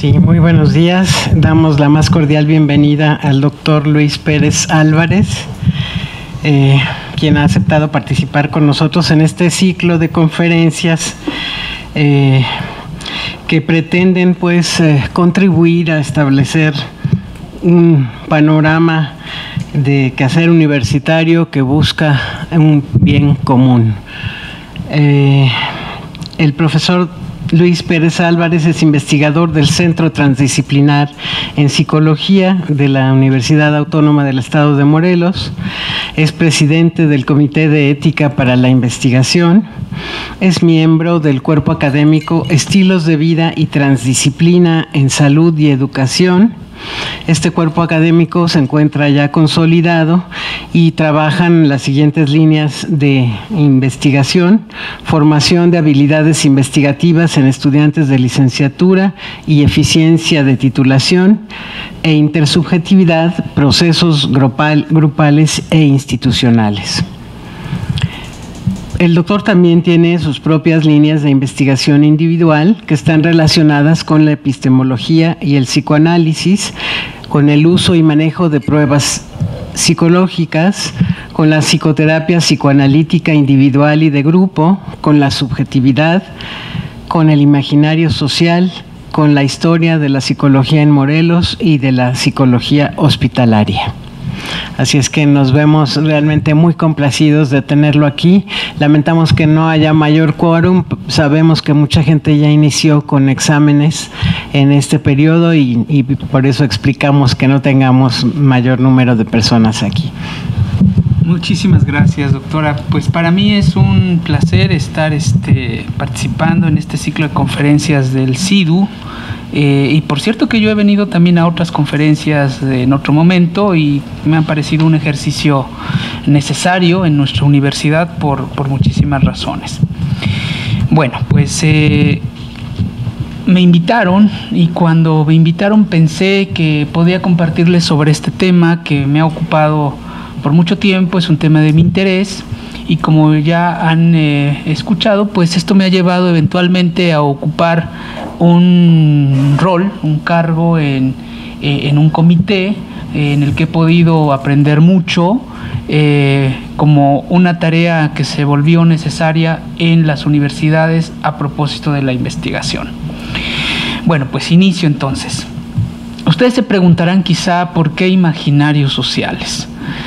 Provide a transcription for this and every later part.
Sí, muy buenos días. Damos la más cordial bienvenida al doctor Luis Pérez Álvarez, quien ha aceptado participar con nosotros en este ciclo de conferencias que pretenden pues contribuir a establecer un panorama de quehacer universitario que busca un bien común. El profesor Luis Pérez Álvarez es investigador del Centro Transdisciplinar en Psicología de la Universidad Autónoma del Estado de Morelos, es presidente del Comité de Ética para la Investigación, es miembro del cuerpo académico Estilos de Vida y Transdisciplina en Salud y Educación. Este cuerpo académico se encuentra ya consolidado y trabajan las siguientes líneas de investigación: formación de habilidades investigativas en estudiantes de licenciatura y eficiencia de titulación, e intersubjetividad, procesos grupales e institucionales. El doctor también tiene sus propias líneas de investigación individual que están relacionadas con la epistemología y el psicoanálisis, con el uso y manejo de pruebas psicológicas, con la psicoterapia psicoanalítica individual y de grupo, con la subjetividad, con el imaginario social, con la historia de la psicología en Morelos y de la psicología hospitalaria. Así es que nos vemos realmente muy complacidos de tenerlo aquí. Lamentamos que no haya mayor quórum. Sabemos que mucha gente ya inició con exámenes en este periodo y por eso explicamos que no tengamos mayor número de personas aquí. Muchísimas gracias, doctora. Pues para mí es un placer estar participando en este ciclo de conferencias del CIDU. Y por cierto que yo he venido también a otras conferencias en otro momento y me ha parecido un ejercicio necesario en nuestra universidad por muchísimas razones. Bueno, pues me invitaron, y cuando me invitaron pensé que podía compartirles sobre este tema que me ha ocupado por mucho tiempo. Es un tema de mi interés y, como ya han escuchado, pues esto me ha llevado eventualmente a ocupar un rol, un cargo en un comité en el que he podido aprender mucho, como una tarea que se volvió necesaria en las universidades a propósito de la investigación. Bueno, pues inicio entonces. Ustedes se preguntarán quizá por qué imaginarios sociales.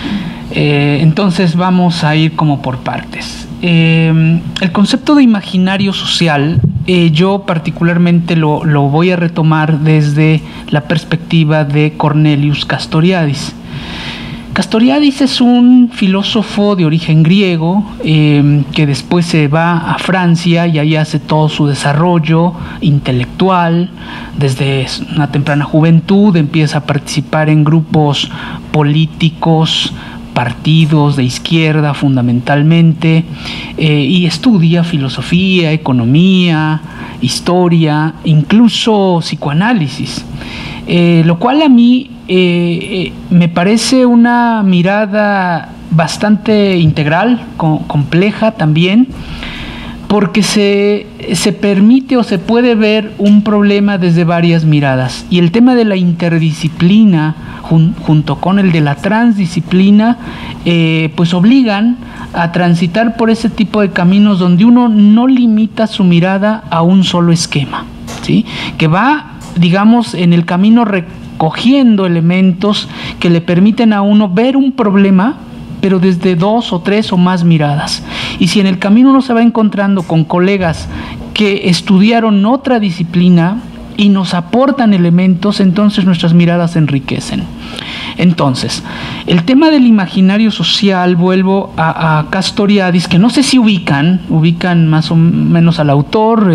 Entonces vamos a ir como por partes. El concepto de imaginario social, yo particularmente lo voy a retomar desde la perspectiva de Cornelius Castoriadis. Castoriadis es un filósofo de origen griego que después se va a Francia y ahí hace todo su desarrollo intelectual. Desde una temprana juventud empieza a participar en grupos políticos, partidos de izquierda fundamentalmente, y estudia filosofía, economía, historia, incluso psicoanálisis, lo cual a mí me parece una mirada bastante integral, compleja también, porque se permite o se puede ver un problema desde varias miradas, y el tema de la interdisciplina junto con el de la transdisciplina pues obligan a transitar por ese tipo de caminos donde uno no limita su mirada a un solo esquema, ¿sí? Que va, digamos, en el camino recogiendo elementos que le permiten a uno ver un problema, pero desde 2 o 3 o más miradas. Y si en el camino uno se va encontrando con colegas que estudiaron otra disciplina y nos aportan elementos, entonces nuestras miradas se enriquecen. Entonces, el tema del imaginario social, vuelvo a Castoriadis, que no sé si ubican más o menos al autor.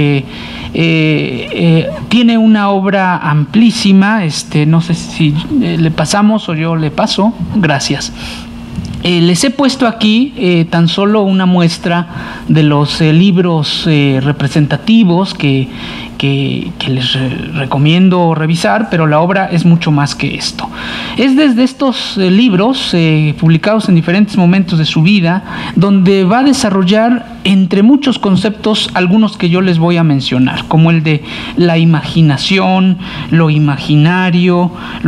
Tiene una obra amplísima, no sé si le pasamos o yo le paso. Gracias. Les he puesto aquí tan solo una muestra de los libros representativos que les recomiendo revisar, pero la obra es mucho más que esto. Es desde estos libros publicados en diferentes momentos de su vida donde va a desarrollar entre muchos conceptos, algunos que yo les voy a mencionar, como el de la imaginación, lo imaginario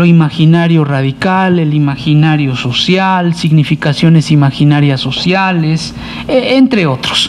radical, el imaginario social, significaciones imaginarias sociales, entre otros.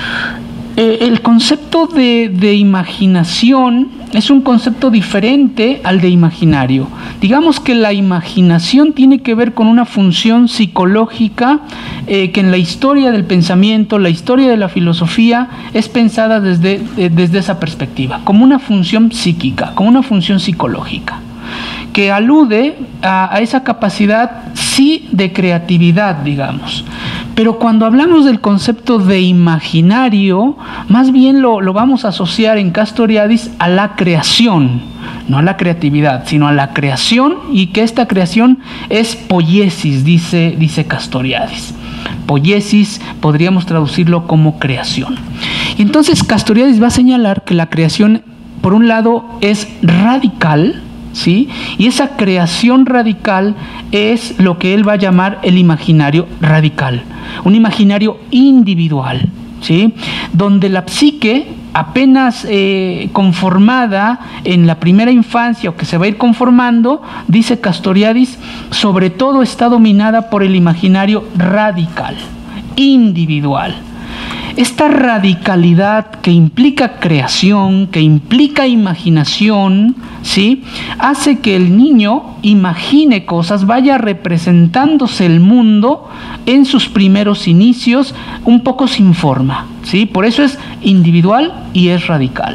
El concepto de imaginación es un concepto diferente al de imaginario. Digamos que la imaginación tiene que ver con una función psicológica que en la historia del pensamiento, la historia de la filosofía, es pensada desde esa perspectiva, como una función psíquica, como una función psicológica, que alude a esa capacidad, sí, de creatividad, digamos. Pero cuando hablamos del concepto de imaginario, más bien lo vamos a asociar en Castoriadis a la creación, no a la creatividad, sino a la creación, y que esta creación es poiesis, dice Castoriadis. Poiesis podríamos traducirlo como creación. Y entonces Castoriadis va a señalar que la creación, por un lado, es radical, ¿sí? Y esa creación radical es lo que él va a llamar el imaginario radical, un imaginario individual, ¿sí? Donde la psique, apenas conformada en la primera infancia, o que se va a ir conformando, dice Castoriadis, sobre todo está dominada por el imaginario radical, individual. Esta radicalidad que implica creación, que implica imaginación, ¿sí?, hace que el niño imagine cosas, vaya representándose el mundo en sus primeros inicios un poco sin forma, ¿sí? Por eso es individual y es radical.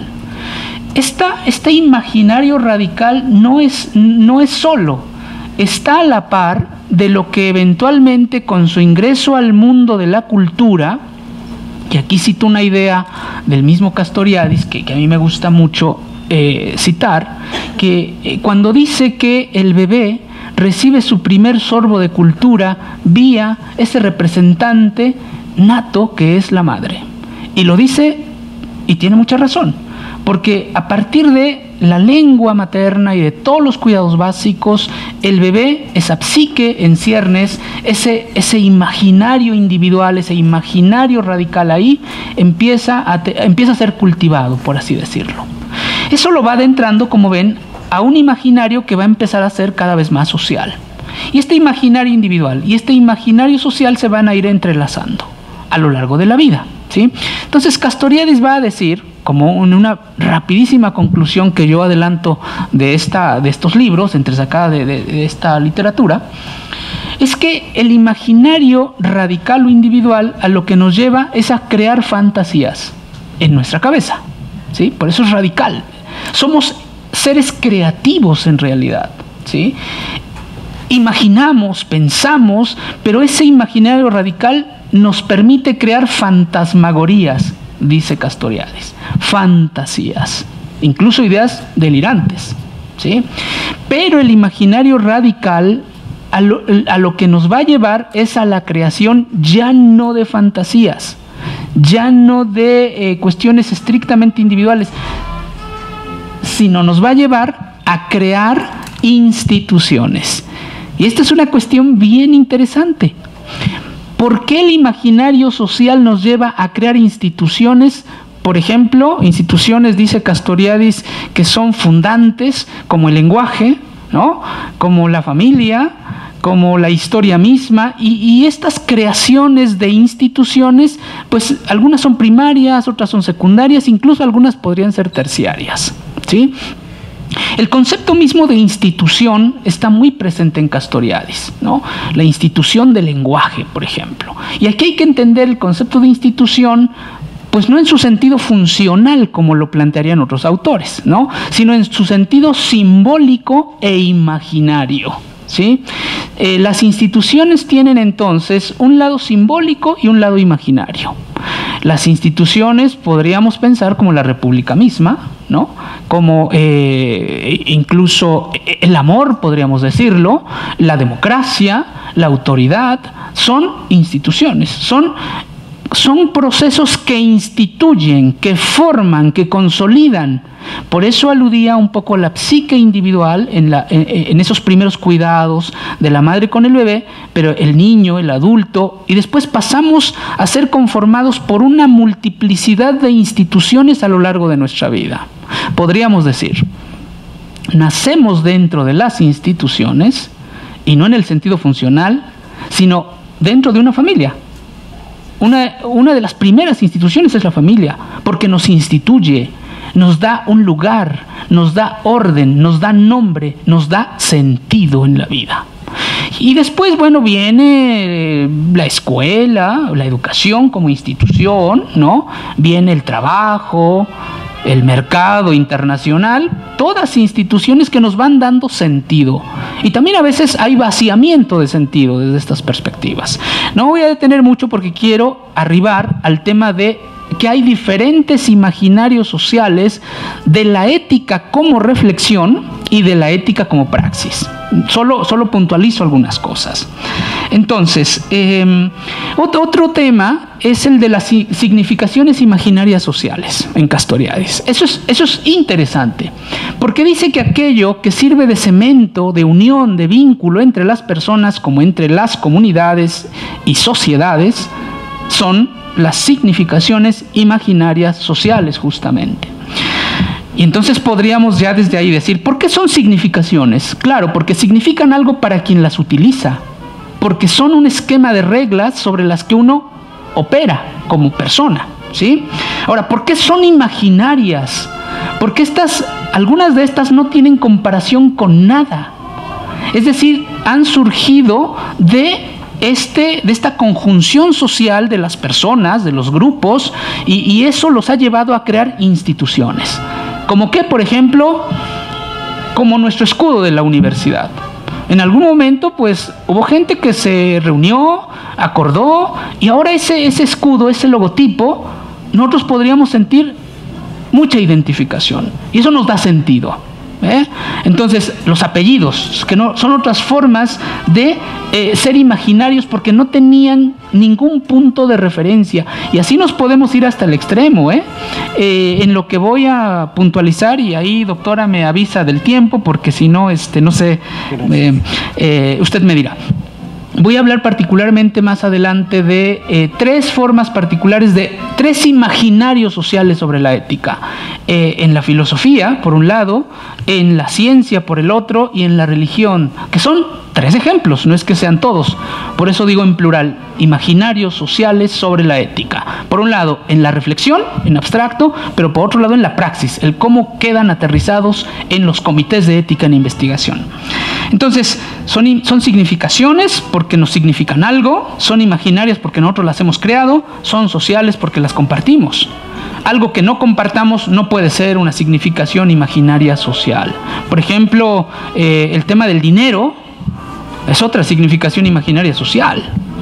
Este imaginario radical no es solo, está a la par de lo que eventualmente, con su ingreso al mundo de la cultura, que aquí cito una idea del mismo Castoriadis que a mí me gusta mucho citar, que cuando dice que el bebé recibe su primer sorbo de cultura vía ese representante nato que es la madre. Y lo dice, y tiene mucha razón, porque a partir de la lengua materna y de todos los cuidados básicos, el bebé, esa psique en ciernes, ese imaginario individual, ese imaginario radical ahí, empieza a ser cultivado, por así decirlo. Eso lo va adentrando, como ven, a un imaginario que va a empezar a ser cada vez más social. Y este imaginario individual y este imaginario social se van a ir entrelazando a lo largo de la vida, ¿sí? Entonces Castoriadis va a decir, como en una rapidísima conclusión que yo adelanto de estos libros, entresacada de esta literatura, es que el imaginario radical o individual a lo que nos lleva es a crear fantasías en nuestra cabeza, ¿sí? Por eso es radical. Somos seres creativos en realidad, ¿sí? Imaginamos, pensamos, pero ese imaginario radical nos permite crear fantasmagorías, dice Castoriadis, fantasías, incluso ideas delirantes, ¿sí? Pero el imaginario radical a lo que nos va a llevar es a la creación ya no de fantasías, ya no de cuestiones estrictamente individuales, sino nos va a llevar a crear instituciones. Y esta es una cuestión bien interesante. ¿Por qué el imaginario social nos lleva a crear instituciones? Por ejemplo, instituciones, dice Castoriadis, que son fundantes, como el lenguaje, ¿no?, como la familia, como la historia misma, y estas creaciones de instituciones, pues algunas son primarias, otras son secundarias, incluso algunas podrían ser terciarias, ¿sí? El concepto mismo de institución está muy presente en Castoriadis, ¿no? La institución del lenguaje, por ejemplo. Y aquí hay que entender el concepto de institución, pues no en su sentido funcional, como lo plantearían otros autores, ¿no?, sino en su sentido simbólico e imaginario, ¿sí? Las instituciones tienen entonces un lado simbólico y un lado imaginario. Las instituciones podríamos pensar como la república misma, ¿no?, como incluso el amor, podríamos decirlo, la democracia, la autoridad, son instituciones, son son procesos que instituyen, que forman, que consolidan. Por eso aludía un poco a la psique individual en esos primeros cuidados de la madre con el bebé, pero el niño, el adulto, y después pasamos a ser conformados por una multiplicidad de instituciones a lo largo de nuestra vida. Podríamos decir, nacemos dentro de las instituciones, y no en el sentido funcional, sino dentro de una familia. Una de las primeras instituciones es la familia, porque nos instituye, nos da un lugar, nos da orden, nos da nombre, nos da sentido en la vida. Y después, bueno, viene la escuela, la educación como institución, ¿no? Viene el trabajo, el mercado internacional, todas instituciones que nos van dando sentido. Y también a veces hay vaciamiento de sentido desde estas perspectivas. No voy a detener mucho porque quiero arribar al tema de que hay diferentes imaginarios sociales de la ética como reflexión y de la ética como praxis. Solo puntualizo algunas cosas. Entonces, otro tema es el de las significaciones imaginarias sociales en Castoriadis. Eso es interesante, porque dice que aquello que sirve de cemento, de unión, de vínculo entre las personas como entre las comunidades y sociedades, son las significaciones imaginarias sociales, justamente. Y entonces podríamos ya desde ahí decir, ¿por qué son significaciones? Claro, porque significan algo para quien las utiliza, porque son un esquema de reglas sobre las que uno opera como persona, ¿sí? Ahora, ¿por qué son imaginarias? Porque algunas de estas no tienen comparación con nada. Es decir, han surgido de esta conjunción social de las personas, de los grupos, y eso los ha llevado a crear instituciones. Como que, por ejemplo, como nuestro escudo de la universidad. En algún momento, pues, hubo gente que se reunió, acordó, y ahora ese escudo, ese logotipo, nosotros podríamos sentir mucha identificación. Y eso nos da sentido. Entonces, los apellidos, que no son otras formas de ser imaginarios porque no tenían ningún punto de referencia, y así nos podemos ir hasta el extremo. En lo que voy a puntualizar, y ahí, doctora, me avisa del tiempo, porque si no, no sé, usted me dirá. Voy a hablar particularmente más adelante de tres formas particulares, de tres imaginarios sociales sobre la ética. En la filosofía, por un lado, en la ciencia, por el otro, y en la religión, que son tres ejemplos, no es que sean todos. Por eso digo en plural, imaginarios sociales sobre la ética. Por un lado, en la reflexión, en abstracto, pero por otro lado, en la praxis, el cómo quedan aterrizados en los comités de ética en investigación. Entonces, son significaciones porque nos significan algo, son imaginarias porque nosotros las hemos creado, son sociales porque las compartimos. Algo que no compartamos no puede ser una significación imaginaria social. Por ejemplo, el tema del dinero es otra significación imaginaria social.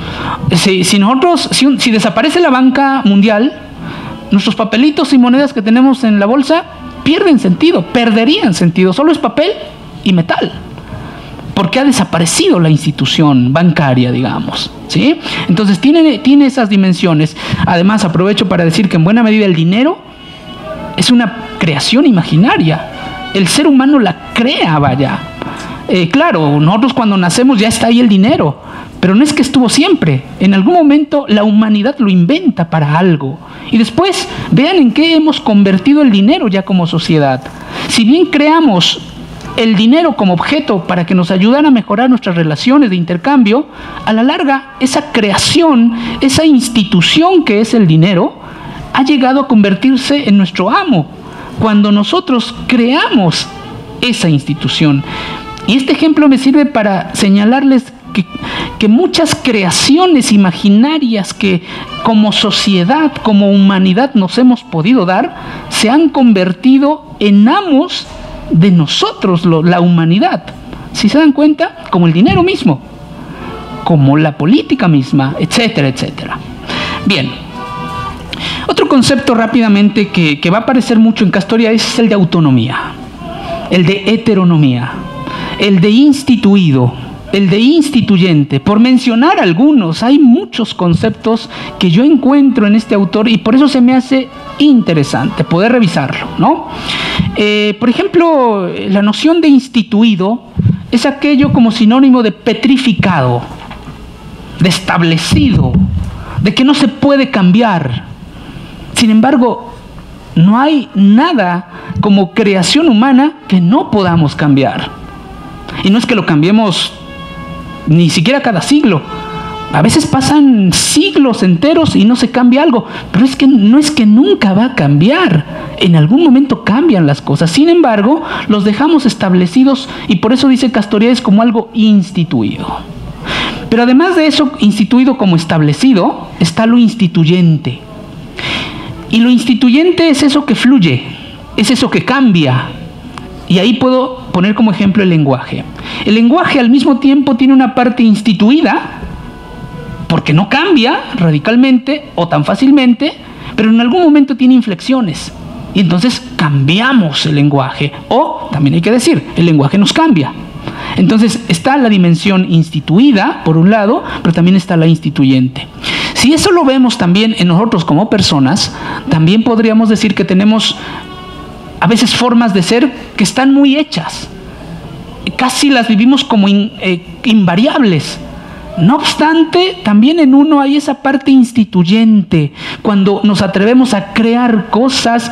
Si desaparece la banca mundial, nuestros papelitos y monedas que tenemos en la bolsa pierden sentido, perderían sentido. Solo es papel y metal, porque ha desaparecido la institución bancaria, digamos, ¿sí? Entonces tiene esas dimensiones. Además, aprovecho para decir que en buena medida el dinero es una creación imaginaria. El ser humano la crea, vaya. Claro, nosotros cuando nacemos ya está ahí el dinero, pero no es que estuvo siempre. En algún momento la humanidad lo inventa para algo. Y después, vean en qué hemos convertido el dinero ya como sociedad. Si bien creamos el dinero como objeto para que nos ayudara a mejorar nuestras relaciones de intercambio, a la larga esa creación, esa institución que es el dinero, ha llegado a convertirse en nuestro amo, cuando nosotros creamos esa institución. Y este ejemplo me sirve para señalarles que muchas creaciones imaginarias que como sociedad, como humanidad nos hemos podido dar, se han convertido en amos de nosotros, la humanidad. Si se dan cuenta, como el dinero mismo, como la política misma, etcétera, etcétera. Bien, otro concepto rápidamente que va a aparecer mucho en Castoriadis es el de autonomía, el de heteronomía, el de instituido, el de instituyente, por mencionar algunos. Hay muchos conceptos que yo encuentro en este autor y por eso se me hace interesante poder revisarlo, ¿no? Por ejemplo, la noción de instituido es aquello como sinónimo de petrificado, de establecido, de que no se puede cambiar. Sin embargo, no hay nada como creación humana que no podamos cambiar. Y no es que lo cambiemos ni siquiera cada siglo. A veces pasan siglos enteros y no se cambia algo, pero no es que nunca va a cambiar. En algún momento cambian las cosas. Sin embargo, los dejamos establecidos y por eso dice Castoriadis como algo instituido. Pero además de eso, instituido como establecido, está lo instituyente. Y lo instituyente es eso que fluye, es eso que cambia. Y ahí puedo poner como ejemplo el lenguaje. El lenguaje al mismo tiempo tiene una parte instituida, porque no cambia radicalmente o tan fácilmente, pero en algún momento tiene inflexiones. Y entonces cambiamos el lenguaje. O, también hay que decir, el lenguaje nos cambia. Entonces está la dimensión instituida, por un lado, pero también está la instituyente. Si eso lo vemos también en nosotros como personas, también podríamos decir que tenemos a veces formas de ser que están muy hechas. Casi las vivimos como invariables. No obstante, también en uno hay esa parte instituyente, cuando nos atrevemos a crear cosas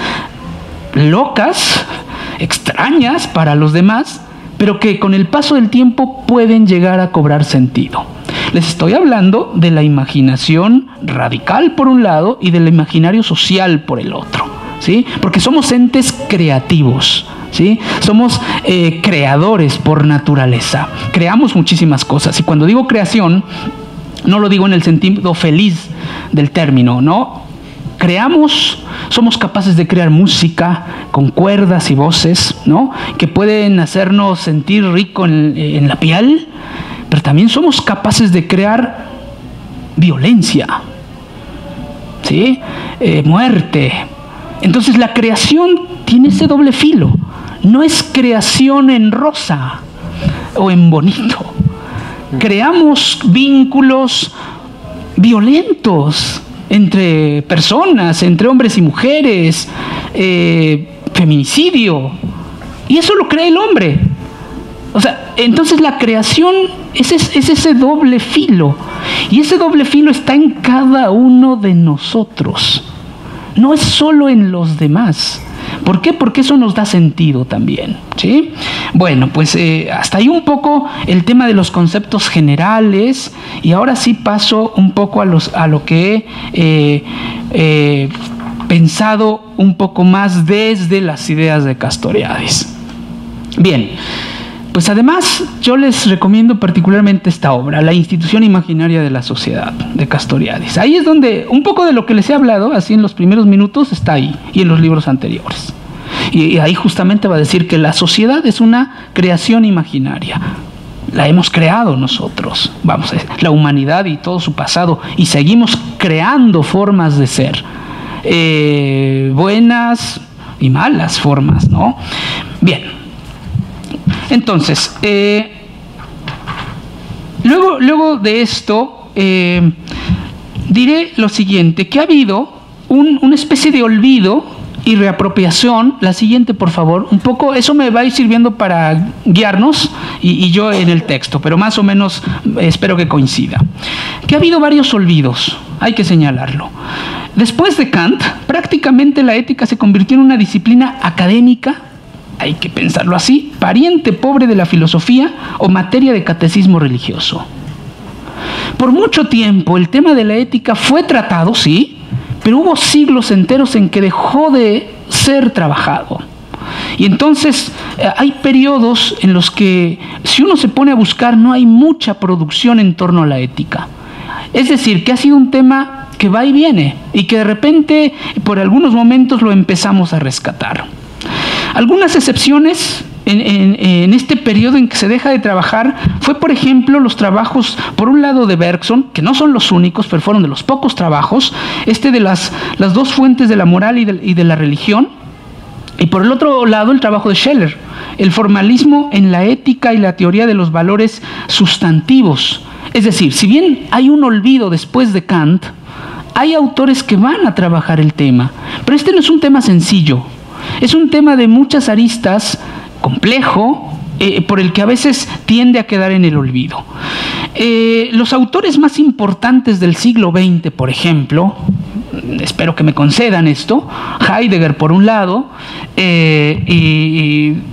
locas, extrañas para los demás, pero que con el paso del tiempo pueden llegar a cobrar sentido. Les estoy hablando de la imaginación radical por un lado y del imaginario social por el otro, ¿sí? Porque somos entes creativos, ¿sí? Somos creadores por naturaleza. Creamos muchísimas cosas. Y cuando digo creación, no lo digo en el sentido feliz del término, ¿no? Creamos, somos capaces de crear música con cuerdas y voces, ¿no? Que pueden hacernos sentir rico en la piel, pero también somos capaces de crear violencia, ¿sí? Muerte. Entonces la creación tiene ese doble filo. No es creación en rosa o en bonito. Creamos vínculos violentos entre personas, entre hombres y mujeres, feminicidio. Y eso lo crea el hombre. O sea, entonces la creación es ese doble filo. Y ese doble filo está en cada uno de nosotros. No es solo en los demás. ¿Por qué? Porque eso nos da sentido también, ¿sí? Bueno, pues hasta ahí un poco el tema de los conceptos generales, y ahora sí paso un poco a lo que he pensado un poco más desde las ideas de Castoriadis. Bien, pues además yo les recomiendo particularmente esta obra, La institución imaginaria de la sociedad, de Castoriadis. Ahí es donde un poco de lo que les he hablado, así en los primeros minutos, está ahí, y en los libros anteriores. Y ahí justamente va a decir que la sociedad es una creación imaginaria. La hemos creado nosotros, vamos a decir, la humanidad y todo su pasado, y seguimos creando formas de ser, buenas y malas formas, ¿no? Bien. Entonces, luego de esto, diré lo siguiente, que ha habido una especie de olvido y reapropiación. La siguiente, por favor, un poco, eso me va a ir sirviendo para guiarnos y yo en el texto, pero más o menos espero que coincida. Que ha habido varios olvidos, hay que señalarlo. Después de Kant, prácticamente la ética se convirtió en una disciplina académica, hay que pensarlo así, pariente pobre de la filosofía o materia de catecismo religioso. Por mucho tiempo el tema de la ética fue tratado, sí, pero hubo siglos enteros en que dejó de ser trabajado. Y entonces hay periodos en los que, si uno se pone a buscar, no hay mucha producción en torno a la ética. Es decir, que ha sido un tema que va y viene y que de repente, por algunos momentos, lo empezamos a rescatar. Algunas excepciones en este periodo en que se deja de trabajar fue, por ejemplo, los trabajos, por un lado, de Bergson, que no son los únicos, pero fueron de los pocos trabajos, de las dos fuentes de la moral y de la religión, Y por el otro lado, el trabajo de Scheler, el formalismo en la ética y la teoría de los valores sustantivos. Es decir, si bien hay un olvido después de Kant, hay autores que van a trabajar el tema. Pero este no es un tema sencillo, es un tema de muchas aristas, complejo, por el que a veces tiende a quedar en el olvido. Los autores más importantes del siglo XX, por ejemplo, espero que me concedan esto, Heidegger por un lado, y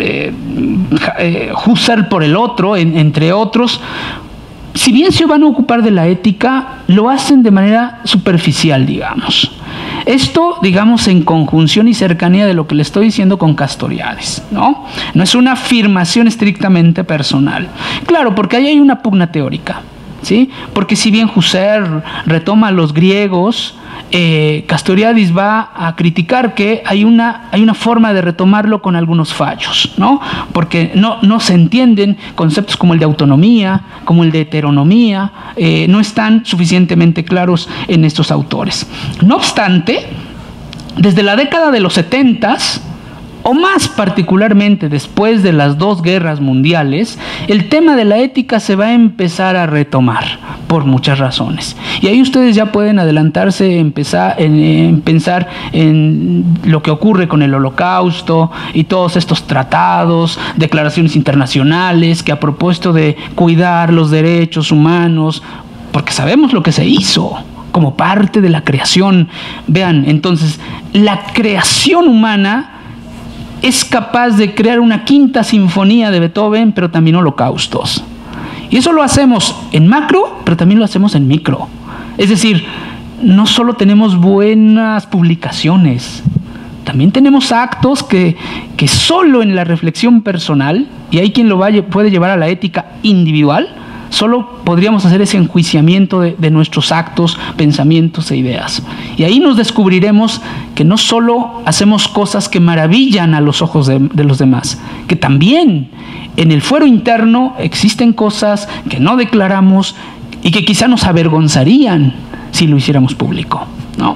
Husserl por el otro, entre otros, si bien se van a ocupar de la ética, lo hacen de manera superficial, digamos. Esto, digamos, en conjunción y cercanía de lo que le estoy diciendo con Castoriadis, ¿no? No es una afirmación estrictamente personal. Claro, porque ahí hay una pugna teórica, ¿sí? Porque si bien Husserl retoma a los griegos, Castoriadis va a criticar que hay una forma de retomarlo con algunos fallos, ¿no? Porque no se entienden conceptos como el de autonomía, como el de heteronomía, no están suficientemente claros en estos autores. No obstante, desde la década de los 70s, o más particularmente después de las 2 guerras mundiales, el tema de la ética se va a empezar a retomar por muchas razones. Y ahí ustedes ya pueden adelantarse en pensar en lo que ocurre con el Holocausto y todos estos tratados, declaraciones internacionales que a propósito de cuidar los derechos humanos, porque sabemos lo que se hizo como parte de la creación. Vean, entonces, la creación humana es capaz de crear una quinta sinfonía de Beethoven, pero también holocaustos. Y eso lo hacemos en macro, pero también lo hacemos en micro. Es decir, no solo tenemos buenas publicaciones, también tenemos actos que solo en la reflexión personal, y hay quien lo puede llevar a la ética individual, solo podríamos hacer ese enjuiciamiento de nuestros actos, pensamientos e ideas. Y ahí nos descubriremos que no solo hacemos cosas que maravillan a los ojos de los demás, que también en el fuero interno existen cosas que no declaramos y que quizá nos avergonzarían si lo hiciéramos público, ¿no?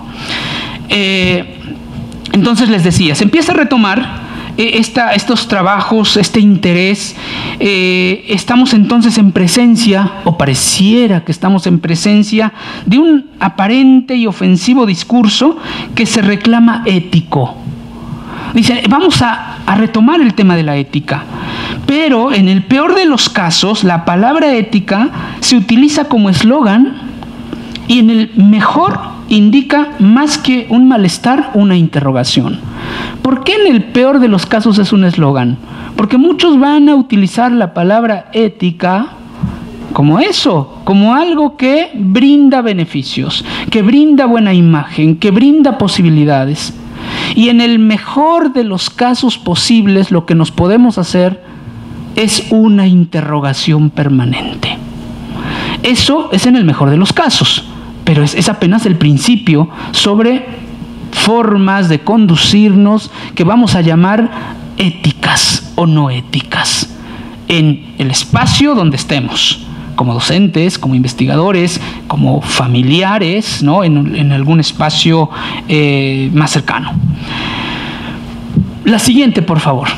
Entonces les decía, se empieza a retomar estos trabajos, este interés. Estamos entonces en presencia, o pareciera que estamos en presencia, de un aparente y ofensivo discurso que se reclama ético. Dice, vamos a retomar el tema de la ética, pero en el peor de los casos, la palabra ética se utiliza como eslogan y en el mejor indica más que un malestar, una interrogación. ¿Por qué en el peor de los casos es un eslogan? Porque muchos van a utilizar la palabra ética como eso, como algo que brinda beneficios, que brinda buena imagen, que brinda posibilidades. Y en el mejor de los casos posibles, lo que nos podemos hacer es una interrogación permanente. Eso es en el mejor de los casos, pero es apenas el principio sobre formas de conducirnos que vamos a llamar éticas o no éticas en el espacio donde estemos, como docentes, como investigadores, como familiares, ¿no? en algún espacio más cercano. La siguiente, por favor.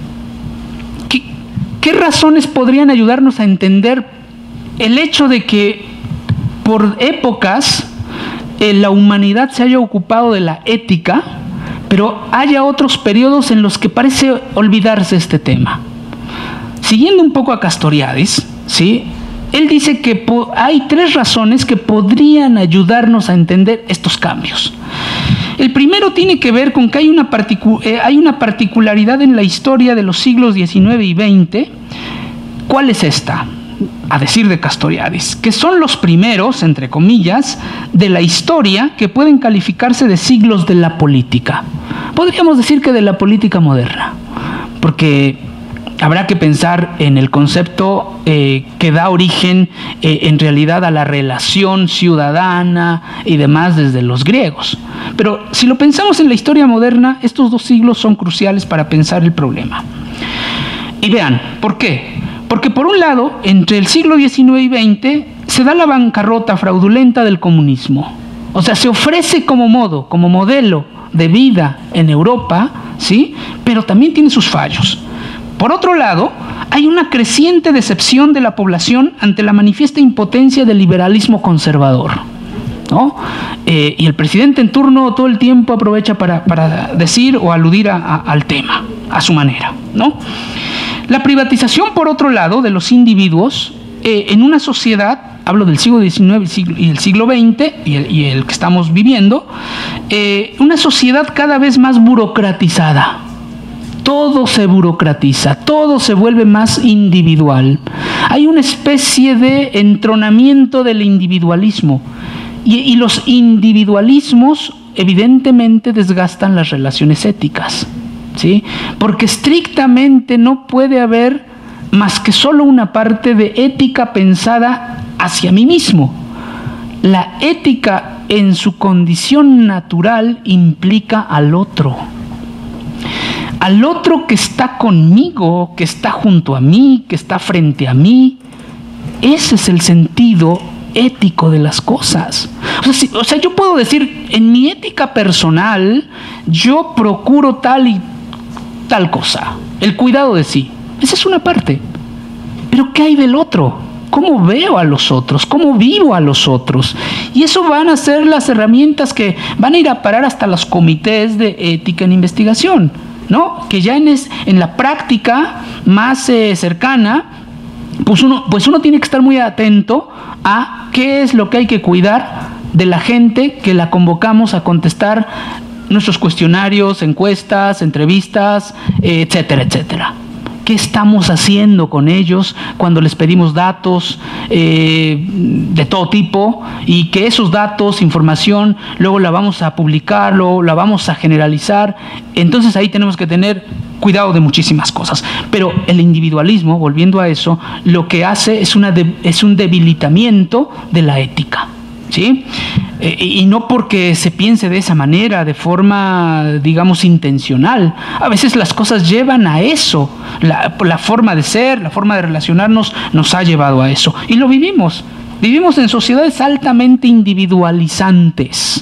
¿Qué razones podrían ayudarnos a entender el hecho de que por épocas la humanidad se haya ocupado de la ética, pero haya otros periodos en los que parece olvidarse este tema? Siguiendo un poco a Castoriadis, ¿sí? Él dice que hay 3 razones que podrían ayudarnos a entender estos cambios. El primero tiene que ver con que hay una particularidad en la historia de los siglos XIX y XX. ¿Cuál es esta? A decir de Castoriadis, que son los primeros, entre comillas, de la historia que pueden calificarse de siglos de la política. Podríamos decir que de la política moderna, porque habrá que pensar en el concepto que da origen en realidad a la relación ciudadana y demás desde los griegos. Pero si lo pensamos en la historia moderna, estos 2 siglos son cruciales para pensar el problema. Y vean, ¿por qué? Porque por un lado, entre el siglo XIX y XX, se da la bancarrota fraudulenta del comunismo. O sea, se ofrece como modelo de vida en Europa, ¿sí? Pero también tiene sus fallos. Por otro lado, hay una creciente decepción de la población ante la manifiesta impotencia del liberalismo conservador, ¿no? Y el presidente en turno todo el tiempo aprovecha para decir o aludir al tema, a su manera, ¿no? La privatización, por otro lado, de los individuos en una sociedad, hablo del siglo XIX y el siglo XX y el que estamos viviendo, una sociedad cada vez más burocratizada. Todo se burocratiza, todo se vuelve más individual. Hay una especie de entronamiento del individualismo y los individualismos evidentemente desgastan las relaciones éticas, ¿sí? Porque estrictamente no puede haber más que solo una parte de ética pensada hacia mí mismo. La ética en su condición natural implica al otro que está conmigo, que está junto a mí, que está frente a mí. Ese es el sentido ético de las cosas. O sea, yo puedo decir, en mi ética personal, yo procuro tal y tal cosa, el cuidado de sí. Esa es una parte. Pero ¿qué hay del otro? ¿Cómo veo a los otros? ¿Cómo vivo a los otros? Y eso van a ser las herramientas que van a ir a parar hasta los comités de ética en investigación, ¿no? Que ya en la práctica más cercana, pues uno tiene que estar muy atento a qué es lo que hay que cuidar de la gente que la convocamos a contestar nuestros cuestionarios, encuestas, entrevistas, etcétera, etcétera. ¿Qué estamos haciendo con ellos cuando les pedimos datos de todo tipo y que esos datos, información, luego la vamos a publicar, luego la vamos a generalizar? Entonces ahí tenemos que tener cuidado de muchísimas cosas. Pero el individualismo, volviendo a eso, lo que hace es un debilitamiento de la ética, ¿sí? Y no porque se piense de esa manera, de forma, digamos, intencional. A veces las cosas llevan a eso. La forma de ser, la forma de relacionarnos nos ha llevado a eso. Y lo vivimos. Vivimos en sociedades altamente individualizantes.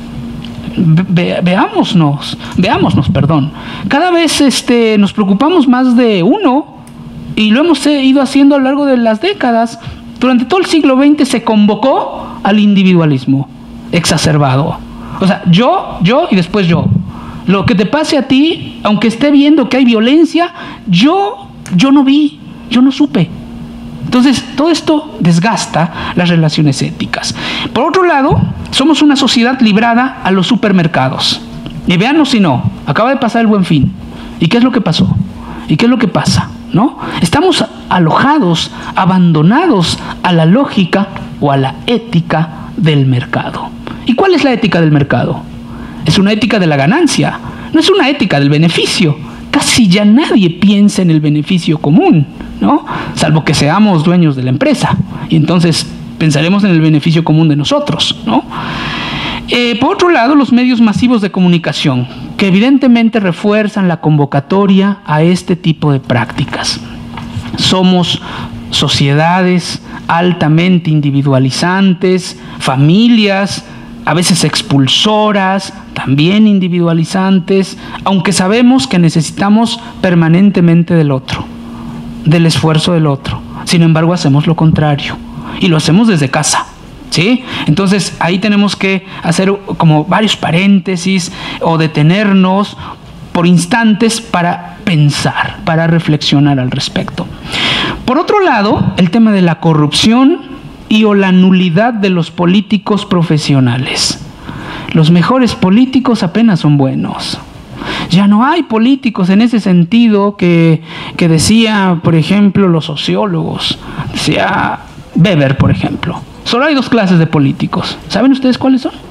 Veámonos, perdón. Cada vez nos preocupamos más de uno y lo hemos ido haciendo a lo largo de las décadas. Durante todo el siglo XX se convocó al individualismo exacerbado. O sea, yo y después yo. Lo que te pase a ti, aunque esté viendo que hay violencia, yo no vi, yo no supe. Entonces, todo esto desgasta las relaciones éticas. Por otro lado, somos una sociedad librada a los supermercados. Y véanos si no, acaba de pasar el Buen Fin. ¿Y qué es lo que pasó? ¿Y qué es lo que pasa? ¿No? Estamos alojados, abandonados a la lógica o a la ética del mercado. ¿Y cuál es la ética del mercado? Es una ética de la ganancia, no es una ética del beneficio. Casi ya nadie piensa en el beneficio común, ¿no? Salvo que seamos dueños de la empresa, y entonces pensaremos en el beneficio común de nosotros, ¿no? Por otro lado, los medios masivos de comunicación, que evidentemente refuerzan la convocatoria a este tipo de prácticas. Somos sociedades altamente individualizantes, familias a veces expulsoras, también individualizantes, aunque sabemos que necesitamos permanentemente del otro, del esfuerzo del otro. Sin embargo, hacemos lo contrario y lo hacemos desde casa, ¿sí? Entonces ahí tenemos que hacer como varios paréntesis o detenernos por instantes para pensar, para reflexionar al respecto. Por otro lado, el tema de la corrupción o la nulidad de los políticos profesionales. Los mejores políticos apenas son buenos. Ya no hay políticos en ese sentido que decía, por ejemplo, los sociólogos. Decía Weber, por ejemplo. Solo hay dos clases de políticos. ¿Saben ustedes cuáles son?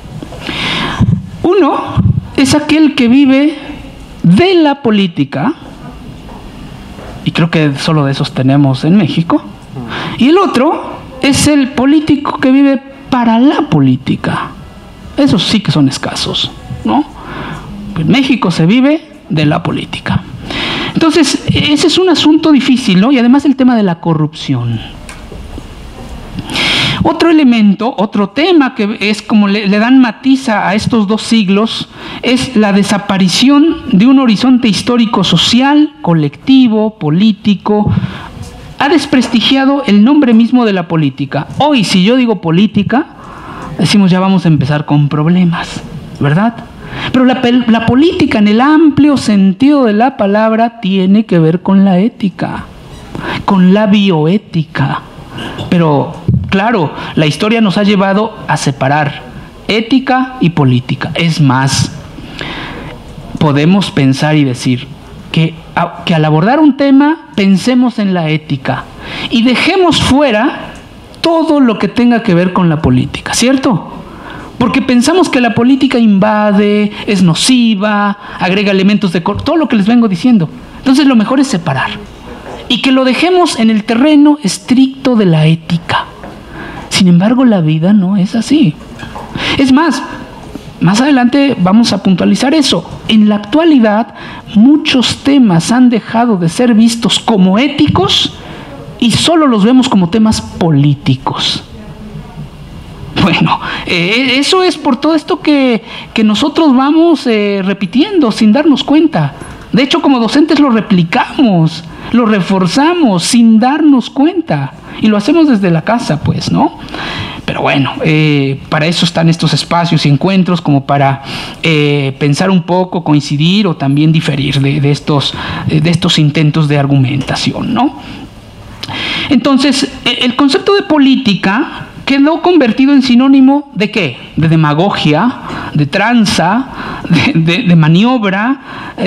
Uno es aquel que vive de la política, y creo que solo de esos tenemos en México. Y el otro es el político que vive para la política. Esos sí que son escasos, ¿no? En México se vive de la política. Entonces, ese es un asunto difícil, ¿no? Y además el tema de la corrupción. Otro elemento, otro tema que es como le dan matiz a estos dos siglos, es la desaparición de un horizonte histórico social, colectivo, político. Ha desprestigiado el nombre mismo de la política. Hoy, si yo digo política, decimos ya vamos a empezar con problemas, ¿verdad? Pero la política en el amplio sentido de la palabra tiene que ver con la ética, con la bioética. Pero claro, la historia nos ha llevado a separar ética y política. Es más, podemos pensar y decir que al abordar un tema pensemos en la ética y dejemos fuera todo lo que tenga que ver con la política, ¿cierto? Porque pensamos que la política invade, es nociva, agrega elementos de todo lo que les vengo diciendo. Entonces lo mejor es separar y que lo dejemos en el terreno estricto de la ética. Sin embargo, la vida no es así. Es más adelante vamos a puntualizar eso. En la actualidad, muchos temas han dejado de ser vistos como éticos y solo los vemos como temas políticos. Bueno, eso es por todo esto que nosotros vamos repitiendo sin darnos cuenta. De hecho, como docentes lo replicamos, lo reforzamos sin darnos cuenta. Y lo hacemos desde la casa, pues, ¿no? Pero bueno, para eso están estos espacios y encuentros, como para pensar un poco, coincidir o también diferir de estos intentos de argumentación, ¿no? Entonces, el concepto de política quedó convertido en sinónimo ¿de qué? De demagogia, de tranza, de maniobra,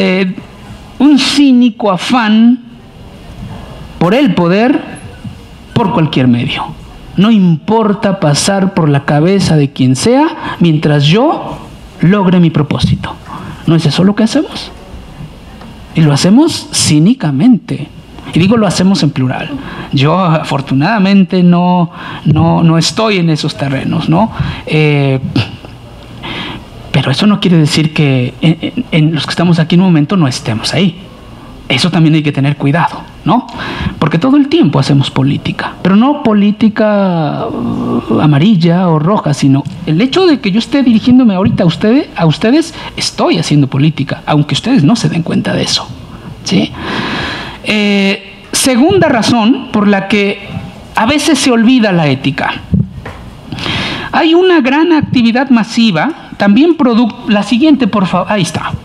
un cínico afán por el poder por cualquier medio. No importa pasar por la cabeza de quien sea mientras yo logre mi propósito. ¿No es eso lo que hacemos? Y lo hacemos cínicamente. Y digo lo hacemos en plural. Yo afortunadamente no estoy en esos terrenos, ¿no? Pero eso no quiere decir que en los que estamos aquí en un momento no estemos ahí. Eso también hay que tener cuidado, ¿no? Porque todo el tiempo hacemos política, pero no política amarilla o roja, sino el hecho de que yo esté dirigiéndome ahorita a ustedes, estoy haciendo política, aunque ustedes no se den cuenta de eso, ¿sí? Segunda razón por la que a veces se olvida la ética. Hay una gran actividad masiva, también la siguiente, por favor, ahí está.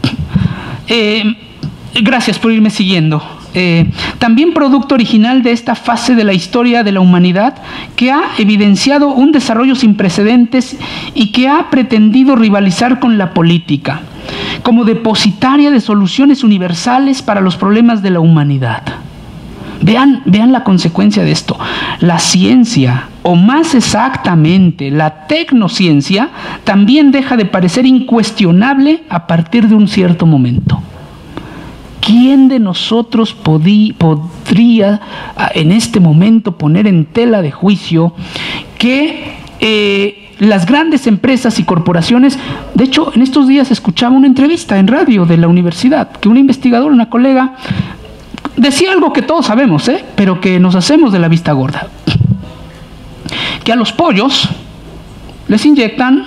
Gracias por irme siguiendo. También producto original de esta fase de la historia de la humanidad que ha evidenciado un desarrollo sin precedentes y que ha pretendido rivalizar con la política como depositaria de soluciones universales para los problemas de la humanidad. Vean la consecuencia de esto. La ciencia, o más exactamente la tecnociencia, también deja de parecer incuestionable a partir de un cierto momento. ¿Quién de nosotros podría en este momento poner en tela de juicio que las grandes empresas y corporaciones? De hecho, en estos días escuchaba una entrevista en radio de la universidad, que una investigadora, una colega, decía algo que todos sabemos, pero que nos hacemos de la vista gorda. Que a los pollos les inyectan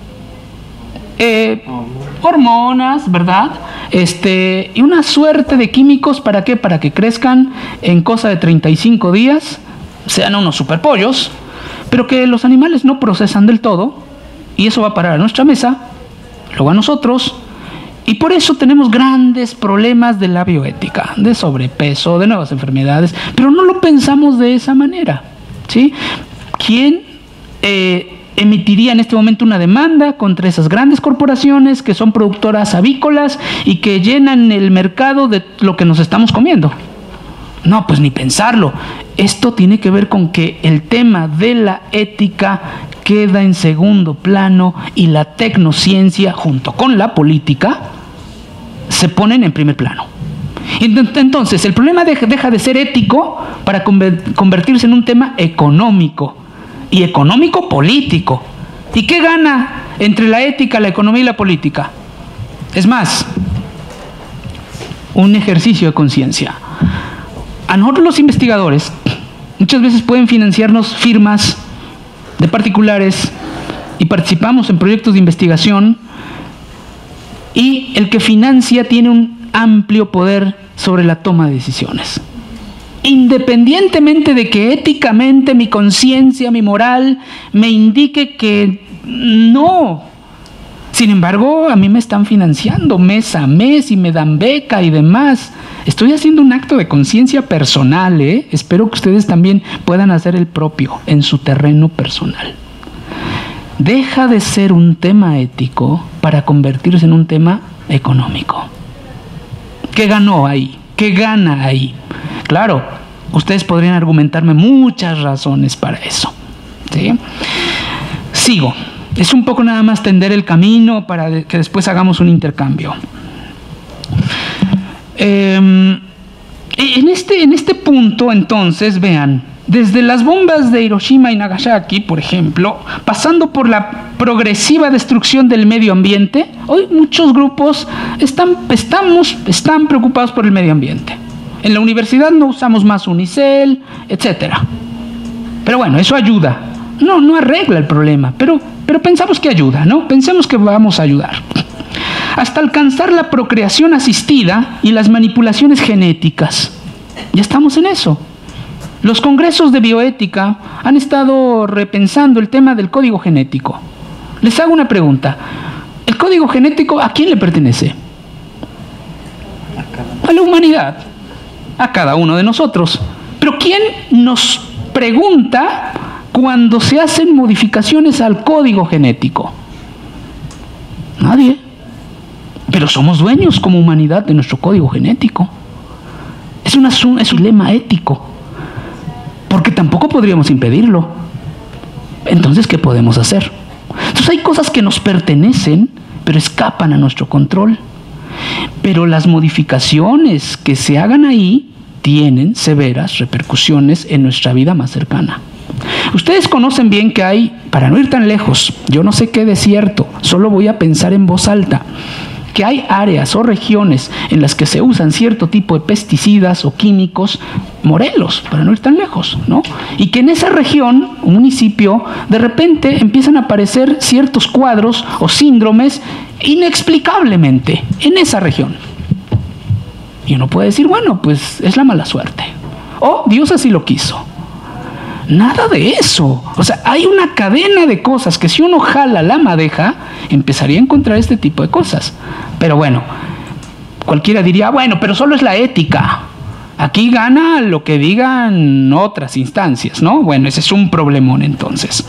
hormonas, ¿verdad? Y una suerte de químicos, ¿para qué? Para que crezcan en cosa de 35 días, sean unos superpollos, pero que los animales no procesan del todo, y eso va a parar a nuestra mesa, luego a nosotros, y por eso tenemos grandes problemas de la bioética, de sobrepeso, de nuevas enfermedades, pero no lo pensamos de esa manera, ¿sí? ¿Quién emitiría en este momento una demanda contra esas grandes corporaciones que son productoras avícolas y que llenan el mercado de lo que nos estamos comiendo? No, pues ni pensarlo. Esto tiene que ver con que el tema de la ética queda en segundo plano y la tecnociencia junto con la política se ponen en primer plano. Entonces el problema deja de ser ético para convertirse en un tema económico, y económico político. ¿Y qué gana entre la ética, la economía y la política? Es más, un ejercicio de conciencia. A nosotros los investigadores muchas veces pueden financiarnos firmas de particulares y participamos en proyectos de investigación, y el que financia tiene un amplio poder sobre la toma de decisiones. Independientemente de que éticamente mi conciencia, mi moral me indique que no. Sin embargo, a mí me están financiando mes a mes y me dan beca y demás. Estoy haciendo un acto de conciencia personal, ¿eh? Espero que ustedes también puedan hacer el propio en su terreno personal. Deja de ser un tema ético para convertirse en un tema económico. ¿Qué ganó ahí? ¿Qué gana ahí? Claro, ustedes podrían argumentarme muchas razones para eso, ¿sí? Sigo. Es un poco nada más tender el camino para que después hagamos un intercambio. En este punto, entonces, vean, desde las bombas de Hiroshima y Nagasaki, por ejemplo, pasando por la progresiva destrucción del medio ambiente, hoy muchos grupos están preocupados por el medio ambiente. En la universidad no usamos más unicel, etc. Pero bueno, eso ayuda. No arregla el problema, pero pensamos que ayuda, ¿no? Pensemos que vamos a ayudar. Hasta alcanzar la procreación asistida y las manipulaciones genéticas. Ya estamos en eso. Los congresos de bioética han estado repensando el tema del código genético. Les hago una pregunta. ¿El código genético a quién le pertenece? A la humanidad, a cada uno de nosotros. Pero ¿quién nos pregunta cuando se hacen modificaciones al código genético? Nadie. Pero somos dueños como humanidad de nuestro código genético. Es un dilema ético, porque tampoco podríamos impedirlo. Entonces, ¿qué podemos hacer? Entonces hay cosas que nos pertenecen, pero escapan a nuestro control. Pero las modificaciones que se hagan ahí tienen severas repercusiones en nuestra vida más cercana. Ustedes conocen bien que hay, para no ir tan lejos, yo no sé qué desierto, solo voy a pensar en voz alta, que hay áreas o regiones en las que se usan cierto tipo de pesticidas o químicos, Morelos, para no ir tan lejos, ¿no? Y que en esa región, un municipio, de repente empiezan a aparecer ciertos cuadros o síndromes inexplicablemente en esa región. Y uno puede decir, bueno, pues es la mala suerte. O Dios así lo quiso. Nada de eso. O sea, hay una cadena de cosas que si uno jala la madeja, empezaría a encontrar este tipo de cosas. Pero bueno, cualquiera diría, bueno, pero solo es la ética. Aquí gana lo que digan otras instancias, ¿no? Bueno, ese es un problemón entonces.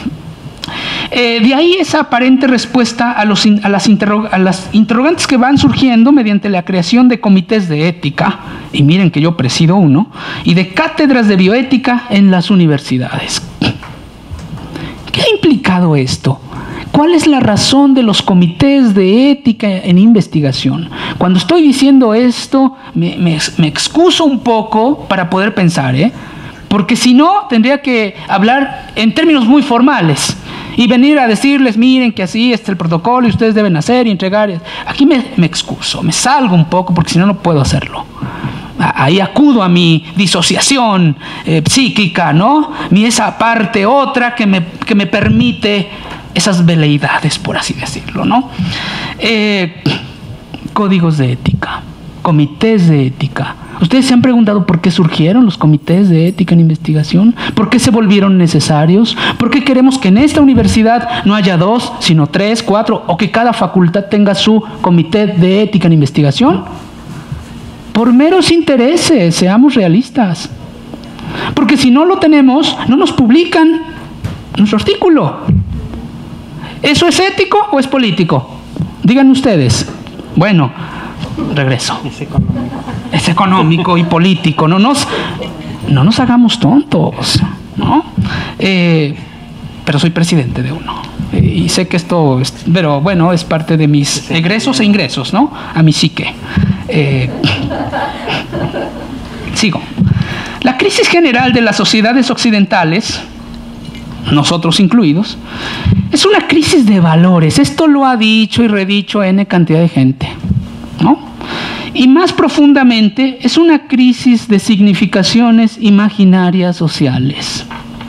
De ahí esa aparente respuesta a las interrogantes que van surgiendo mediante la creación de comités de ética, y miren que yo presido uno, y de cátedras de bioética en las universidades. ¿Qué ha implicado esto? ¿Cuál es la razón de los comités de ética en investigación? Cuando estoy diciendo esto, me excuso un poco para poder pensar, porque si no, tendría que hablar en términos muy formales y venir a decirles, miren que así está el protocolo y ustedes deben hacer y entregar. Aquí me excuso, me salgo un poco porque si no, no puedo hacerlo. Ahí acudo a mi disociación psíquica, ¿no? Esa parte otra que me permite esas veleidades, por así decirlo, ¿no? Códigos de ética, comités de ética. ¿Ustedes se han preguntado por qué surgieron los comités de ética en investigación? ¿Por qué se volvieron necesarios? ¿Por qué queremos que en esta universidad no haya 2, sino 3, 4, o que cada facultad tenga su comité de ética en investigación? Por meros intereses, seamos realistas. Porque si no lo tenemos, no nos publican nuestro artículo. ¿Eso es ético o es político? Digan ustedes. Bueno, regreso. Es económico y político. No nos hagamos tontos, ¿no? Pero soy presidente de uno. Y sé que esto, pero bueno, es parte de mis egresos e ingresos, ¿no? A mi psique. Sigo. La crisis general de las sociedades occidentales, nosotros incluidos, es una crisis de valores. Esto lo ha dicho y redicho N cantidad de gente, ¿no? Y más profundamente, es una crisis de significaciones imaginarias sociales.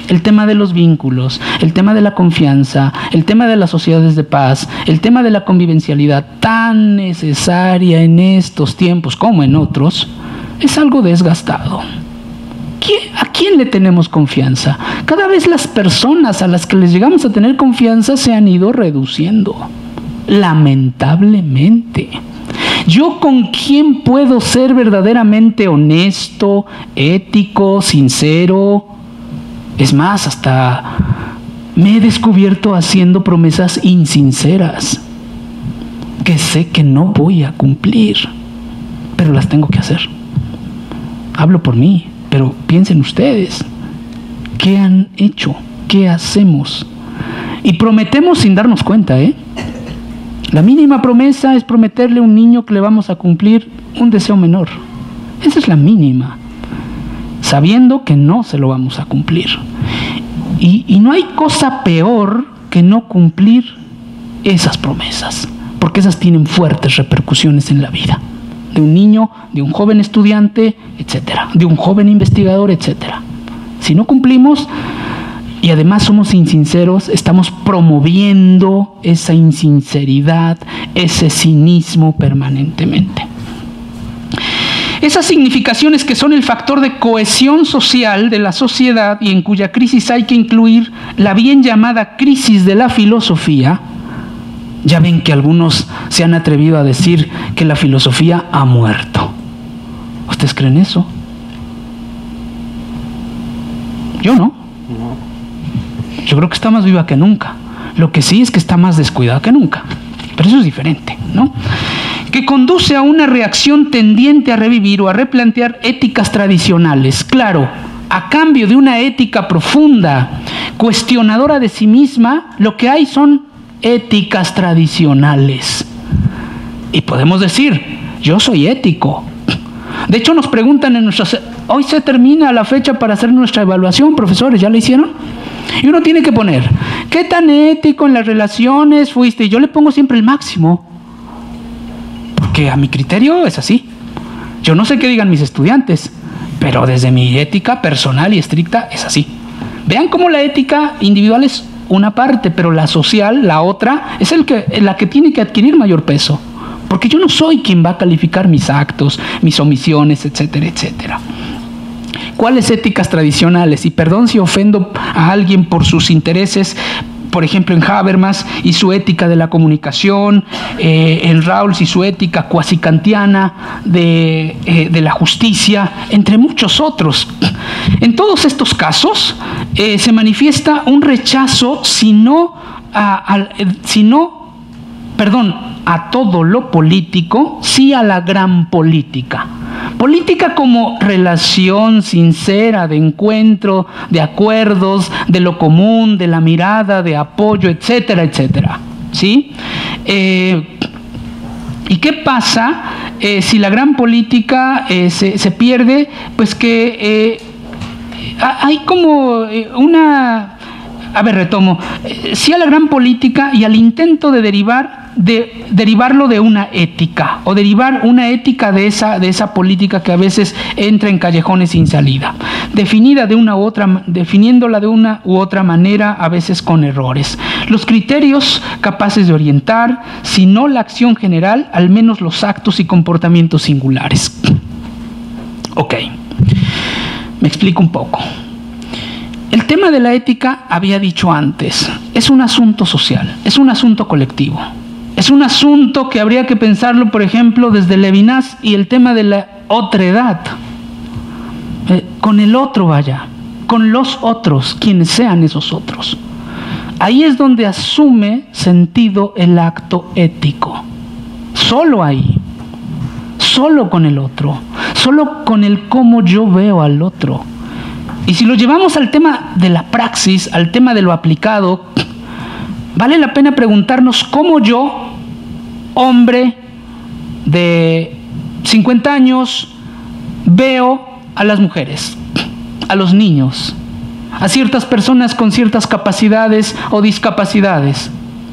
el tema de los vínculos, el tema de la confianza, el tema de las sociedades de paz, el tema de la convivencialidad tan necesaria en estos tiempos como en otros, es algo desgastado. ¿A quién le tenemos confianza? Cada vez las personas a las que les llegamos a tener confianza se han ido reduciendo, lamentablemente. ¿Yo con quién puedo ser verdaderamente honesto, ético, sincero? Es más, hasta me he descubierto haciendo promesas insinceras que sé que no voy a cumplir, pero las tengo que hacer. Hablo por mí, pero piensen ustedes, ¿qué han hecho? ¿Qué hacemos? Y prometemos sin darnos cuenta, La mínima promesa es prometerle a un niño que le vamos a cumplir un deseo menor. Esa es la mínima, sabiendo que no se lo vamos a cumplir. Y no hay cosa peor que no cumplir esas promesas, porque esas tienen fuertes repercusiones en la vida de un niño, de un joven estudiante, etcétera, de un joven investigador, etcétera. Si no cumplimos y además somos insinceros, estamos promoviendo esa insinceridad, ese cinismo permanentemente. Esas significaciones que son el factor de cohesión social de la sociedad y en cuya crisis hay que incluir la bien llamada crisis de la filosofía. Ya ven que algunos se han atrevido a decir que la filosofía ha muerto. ¿Ustedes creen eso? Yo no. Yo creo que está más viva que nunca. Lo que sí es que está más descuidada que nunca. Pero eso es diferente, ¿no? Que conduce a una reacción tendiente a revivir o a replantear éticas tradicionales. Claro, a cambio de una ética profunda, cuestionadora de sí misma, lo que hay son éticas tradicionales. Y podemos decir, yo soy ético. De hecho, nos preguntan en nuestras... Hoy se termina la fecha para hacer nuestra evaluación, profesores, ¿ya la hicieron? Y uno tiene que poner, ¿qué tan ético en las relaciones fuiste? Y yo le pongo siempre el máximo, porque a mi criterio es así. Yo no sé qué digan mis estudiantes, pero desde mi ética personal y estricta es así. Vean cómo la ética individual es una parte, pero la social, la otra, es la que tiene que adquirir mayor peso. Porque yo no soy quien va a calificar mis actos, mis omisiones, etcétera, etcétera. ¿Cuáles éticas tradicionales? Y perdón si ofendo a alguien por sus intereses, por ejemplo en Habermas y su ética de la comunicación, en Rawls y su ética cuasi kantiana de la justicia, entre muchos otros. En todos estos casos se manifiesta un rechazo, a todo lo político, sí a la gran política. Política como relación sincera de encuentro, de acuerdos, de lo común, de la mirada, de apoyo, etcétera, etcétera. ¿Sí? ¿Y qué pasa si la gran política se pierde? Pues que hay como una... A ver, retomo. Sí a la gran política y al intento de derivarlo de una ética, o derivar una ética de esa política que a veces entra en callejones sin salida, definiéndola de una u otra manera, a veces con errores. Los criterios capaces de orientar, si no la acción general, al menos los actos y comportamientos singulares. Ok, me explico un poco. El tema de la ética, había dicho antes, es un asunto social, es un asunto colectivo. Es un asunto que habría que pensarlo, por ejemplo, desde Levinas y el tema de la otredad. Con el otro, vaya, con los otros, quienes sean esos otros. Ahí es donde asume sentido el acto ético. Solo ahí, solo con el otro, solo con el cómo yo veo al otro. Y si lo llevamos al tema de la praxis, al tema de lo aplicado, vale la pena preguntarnos cómo yo, hombre de 50 años, veo a las mujeres, a los niños, a ciertas personas con ciertas capacidades o discapacidades.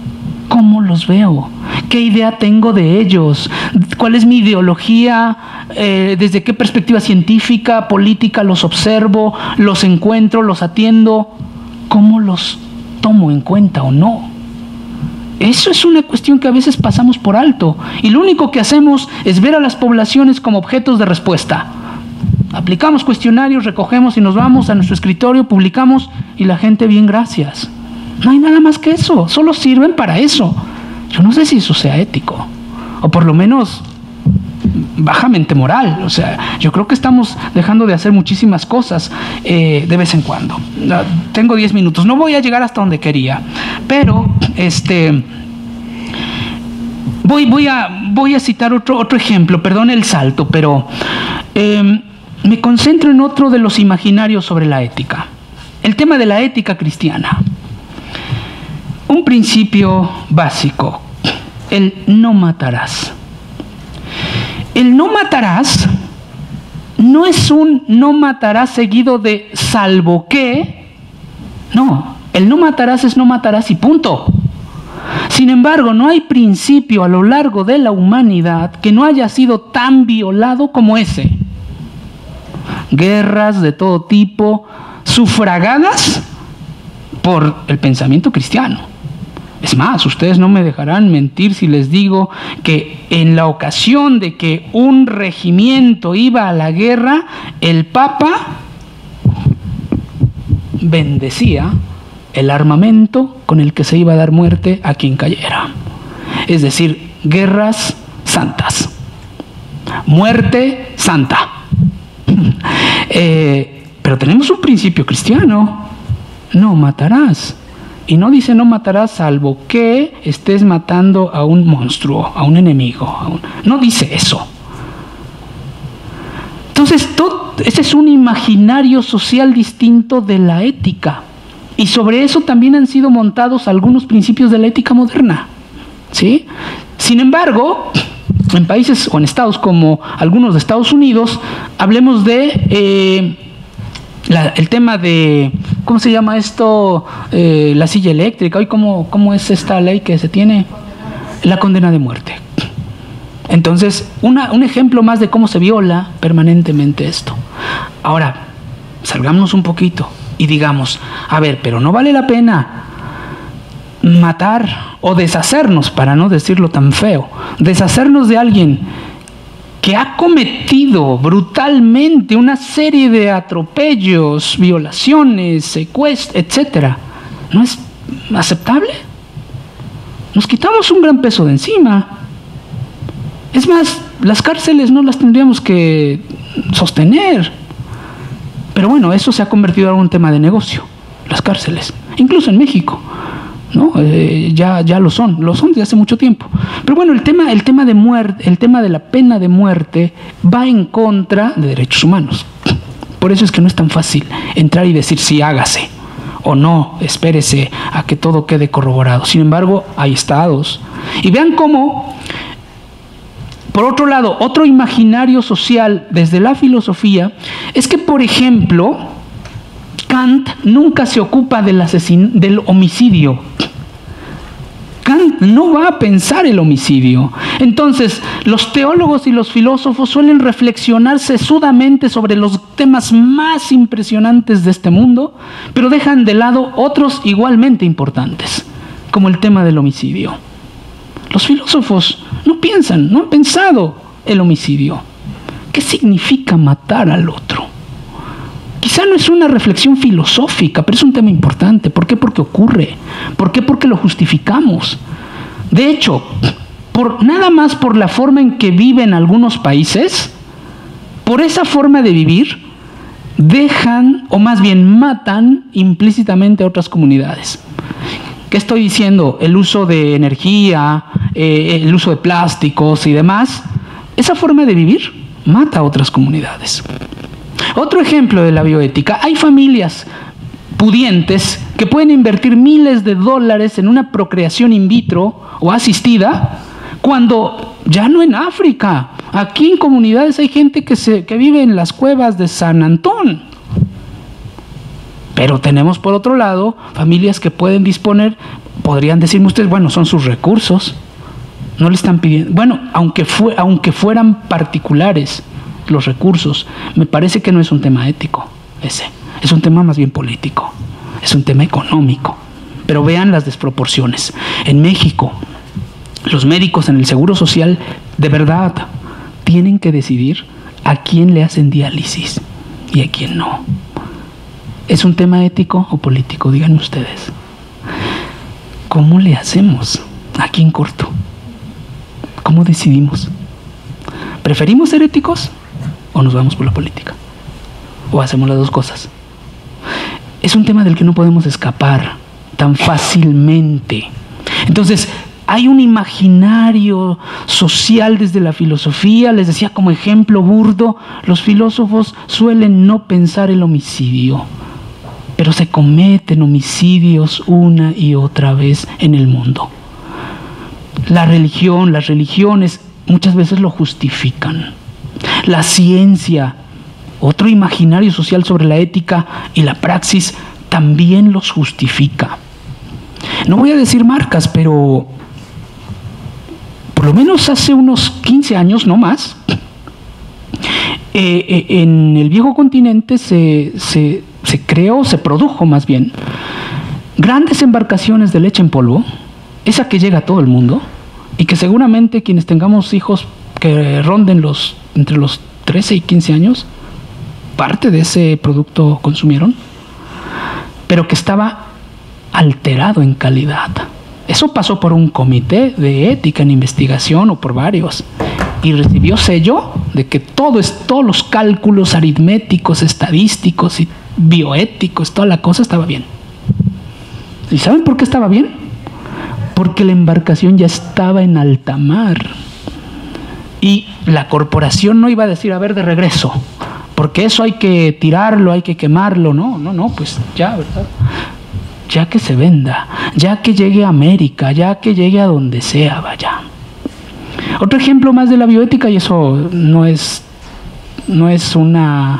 ¿Cómo los veo? ¿Qué idea tengo de ellos? ¿Cuál es mi ideología? ¿Desde qué perspectiva científica, política los observo, los encuentro, los atiendo? ¿Cómo los tomo en cuenta o no? Eso es una cuestión que a veces pasamos por alto, y lo único que hacemos es ver a las poblaciones como objetos de respuesta. Aplicamos cuestionarios, recogemos y nos vamos a nuestro escritorio, publicamos y la gente, bien, gracias. No hay nada más que eso, solo sirven para eso. Yo no sé si eso sea ético, o por lo menos bajamente moral. O sea, yo creo que estamos dejando de hacer muchísimas cosas de vez en cuando. Tengo 10 minutos, no voy a llegar hasta donde quería, pero voy a citar otro ejemplo, perdón el salto, pero me concentro en otro de los imaginarios sobre la ética, el tema de la ética cristiana. Un principio básico, el no matarás. El no matarás no es un no matarás seguido de salvo que. No, el no matarás es no matarás y punto. Sin embargo, no hay principio a lo largo de la humanidad que no haya sido tan violado como ese. Guerras de todo tipo, sufragadas por el pensamiento cristiano. Es más, ustedes no me dejarán mentir si les digo que en la ocasión de que un regimiento iba a la guerra, el Papa bendecía el armamento con el que se iba a dar muerte a quien cayera. Es decir, guerras santas, muerte santa. Pero tenemos un principio cristiano: no matarás. Y no dice no matarás salvo que estés matando a un monstruo, a un enemigo. No dice eso. Entonces, ese es un imaginario social distinto de la ética. Y sobre eso también han sido montados algunos principios de la ética moderna, ¿sí? Sin embargo, en países o en estados como algunos de Estados Unidos, hablemos de el tema de, ¿cómo se llama esto? La silla eléctrica. Hoy, ¿cómo es esta ley que se tiene? La condena de muerte. Entonces, un ejemplo más de cómo se viola permanentemente esto. Ahora, salgámonos un poquito y digamos, a ver, pero no vale la pena matar o deshacernos, para no decirlo tan feo, deshacernos de alguien que ha cometido brutalmente una serie de atropellos, violaciones, secuestros, etcétera. ¿No es aceptable? Nos quitamos un gran peso de encima. Es más, las cárceles no las tendríamos que sostener. Pero bueno, eso se ha convertido en un tema de negocio, las cárceles, incluso en México, ¿no? Ya lo son desde hace mucho tiempo. Pero bueno, el tema de muerte, el tema de la pena de muerte va en contra de derechos humanos. Por eso es que no es tan fácil entrar y decir sí, hágase, o no, espérese a que todo quede corroborado. Sin embargo, hay estados. Y vean cómo, por otro lado, otro imaginario social desde la filosofía es que, por ejemplo, Kant nunca se ocupa del homicidio. Kant no va a pensar el homicidio. Entonces, los teólogos y los filósofos suelen reflexionar sesudamente sobre los temas más impresionantes de este mundo, pero dejan de lado otros igualmente importantes, como el tema del homicidio. Los filósofos no han pensado el homicidio. ¿Qué significa matar al otro? Quizá no es una reflexión filosófica, pero es un tema importante. ¿Por qué? Porque ocurre. ¿Por qué? Porque lo justificamos. De hecho, nada más por la forma en que viven algunos países, por esa forma de vivir, dejan, o más bien matan implícitamente a otras comunidades. ¿Qué estoy diciendo? El uso de energía, el uso de plásticos y demás. Esa forma de vivir mata a otras comunidades. Otro ejemplo de la bioética: hay familias pudientes que pueden invertir miles de dólares en una procreación in vitro o asistida, cuando ya no en África. Aquí en comunidades hay gente que vive en las cuevas de San Antón. Pero tenemos por otro lado familias que pueden disponer, podrían decirme ustedes, bueno, son sus recursos, no le están pidiendo, bueno, aunque fueran particulares los recursos, me parece que no es un tema ético ese, es un tema más bien político, es un tema económico. Pero vean las desproporciones. En México, los médicos en el Seguro Social de verdad tienen que decidir a quién le hacen diálisis y a quién no. ¿Es un tema ético o político? Díganme ustedes. ¿Cómo le hacemos aquí en corto? ¿Cómo decidimos? ¿Preferimos ser éticos o nos vamos por la política? ¿O hacemos las dos cosas? Es un tema del que no podemos escapar tan fácilmente. Entonces, hay un imaginario social desde la filosofía. Les decía como ejemplo burdo, los filósofos suelen no pensar el homicidio, pero se cometen homicidios una y otra vez en el mundo. La religión, las religiones muchas veces lo justifican. La ciencia, otro imaginario social sobre la ética y la praxis, también los justifica. No voy a decir marcas, pero por lo menos hace unos 15 años, no más, en el viejo continente se produjo más bien grandes embarcaciones de leche en polvo, esa que llega a todo el mundo, y que seguramente quienes tengamos hijos que ronden entre los 13 y 15 años, parte de ese producto consumieron, pero que estaba alterado en calidad. Eso pasó por un comité de ética en investigación o por varios, y recibió sello de que todos los cálculos aritméticos, estadísticos y bioéticos, toda la cosa estaba bien. ¿Y saben por qué estaba bien? Porque la embarcación ya estaba en alta mar y la corporación no iba a decir, a ver, de regreso, porque eso hay que tirarlo, hay que quemarlo. No, pues ya, ¿verdad? Ya que se venda, ya que llegue a América, ya que llegue a donde sea, vaya. Otro ejemplo más de la bioética, y eso no es una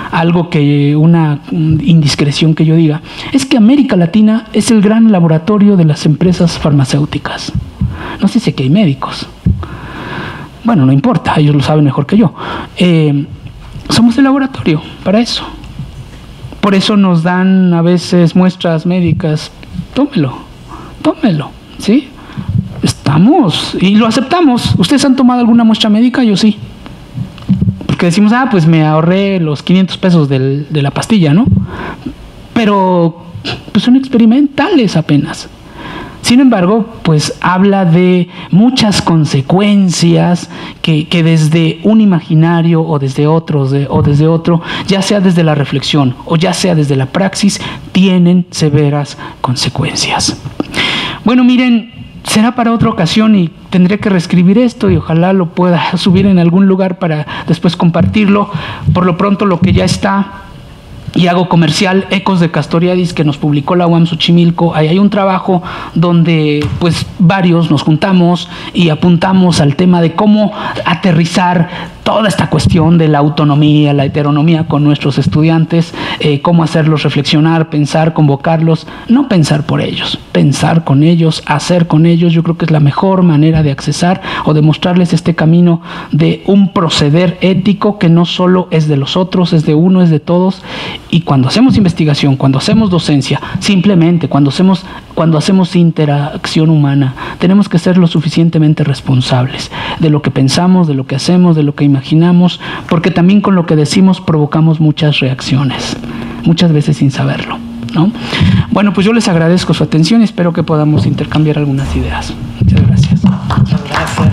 indiscreción que yo diga, es que América Latina es el gran laboratorio de las empresas farmacéuticas. No sé si aquí hay médicos. Bueno, no importa, ellos lo saben mejor que yo. Somos el laboratorio para eso. Por eso nos dan a veces muestras médicas. Tómelo, ¿sí? Estamos, y lo aceptamos. ¿Ustedes han tomado alguna muestra médica? Yo sí. Porque decimos, pues me ahorré los 500 pesos de la pastilla, ¿no? Pero pues son experimentales apenas. Sin embargo, pues habla de muchas consecuencias que desde un imaginario o desde otro, ya sea desde la reflexión o ya sea desde la praxis, tienen severas consecuencias. Bueno, miren, será para otra ocasión y tendré que reescribir esto y ojalá lo pueda subir en algún lugar para después compartirlo. Por lo pronto, lo que ya está, y hago comercial, Ecos de Castoriadis, que nos publicó la UAM Xochimilco. Ahí hay un trabajo donde pues varios nos juntamos y apuntamos al tema de cómo aterrizar toda esta cuestión de la autonomía, la heteronomía con nuestros estudiantes, cómo hacerlos reflexionar, pensar, convocarlos, no pensar por ellos, pensar con ellos, hacer con ellos. Yo creo que es la mejor manera de accesar o de mostrarles este camino de un proceder ético que no solo es de los otros, es de uno, es de todos. Y cuando hacemos investigación, cuando hacemos docencia, simplemente cuando hacemos interacción humana, tenemos que ser lo suficientemente responsables de lo que pensamos, de lo que hacemos, de lo que imaginamos, porque también con lo que decimos provocamos muchas reacciones, muchas veces sin saberlo, ¿no? Bueno, pues yo les agradezco su atención y espero que podamos intercambiar algunas ideas. Muchas gracias. Muchas gracias.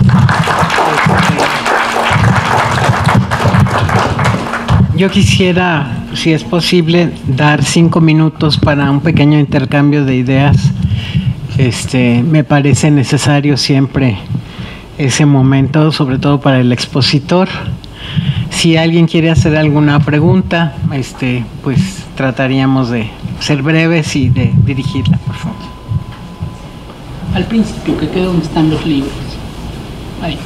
Yo quisiera, si es posible, dar 5 minutos para un pequeño intercambio de ideas. Me parece necesario siempre ese momento, sobre todo para el expositor. Si alguien quiere hacer alguna pregunta, pues trataríamos de ser breves y de dirigirla, por favor. Al principio, que quede donde están los libros. Ahí.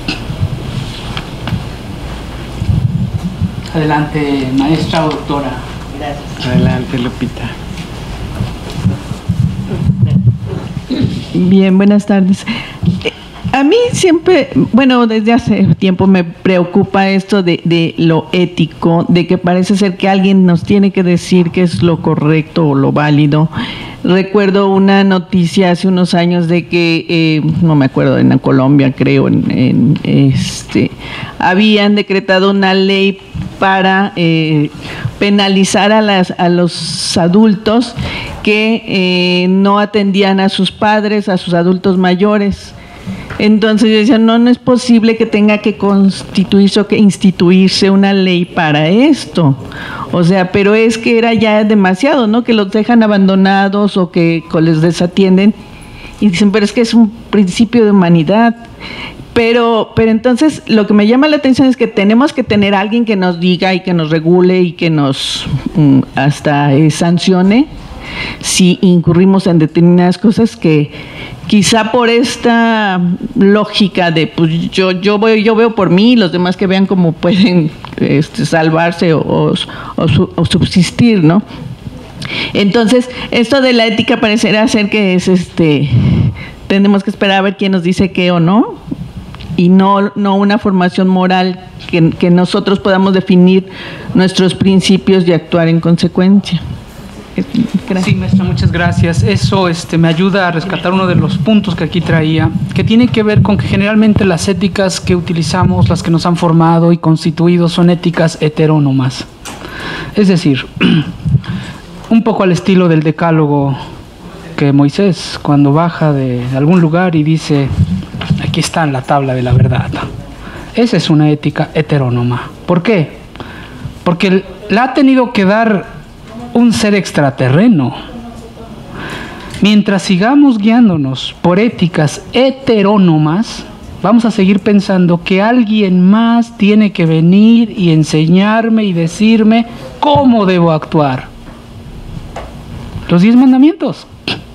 Adelante, maestra o doctora. Gracias. Adelante, Lupita. Bien, buenas tardes. A mí siempre, bueno, desde hace tiempo me preocupa esto de lo ético, de que parece ser que alguien nos tiene que decir qué es lo correcto o lo válido. Recuerdo una noticia hace unos años de que, no me acuerdo, en Colombia creo, habían decretado una ley para penalizar a los adultos que no atendían a sus padres, a sus adultos mayores. Entonces yo decía, no es posible que tenga que constituirse o que instituirse una ley para esto. O sea, pero es que era ya demasiado, ¿no? Que los dejan abandonados o que les desatienden. Y dicen, pero es que es un principio de humanidad. Pero entonces lo que me llama la atención es que tenemos que tener a alguien que nos diga y que nos regule y que nos hasta sancione si incurrimos en determinadas cosas, que quizá por esta lógica de pues yo veo por mí y los demás que vean cómo pueden salvarse o subsistir, ¿no? Entonces, esto de la ética parecerá ser que es tenemos que esperar a ver quién nos dice qué o no, y no una formación moral que nosotros podamos definir nuestros principios y actuar en consecuencia. Gracias. Sí, maestra, muchas gracias. Eso me ayuda a rescatar uno de los puntos que aquí traía, que tiene que ver con que generalmente las éticas que utilizamos, las que nos han formado y constituido, son éticas heterónomas. Es decir, un poco al estilo del decálogo que Moisés, cuando baja de algún lugar y dice, aquí está en la tabla de la verdad. Esa es una ética heterónoma. ¿Por qué? Porque la ha tenido que dar un ser extraterreno. Mientras sigamos guiándonos por éticas heterónomas, vamos a seguir pensando que alguien más tiene que venir y enseñarme y decirme cómo debo actuar. Los 10 mandamientos.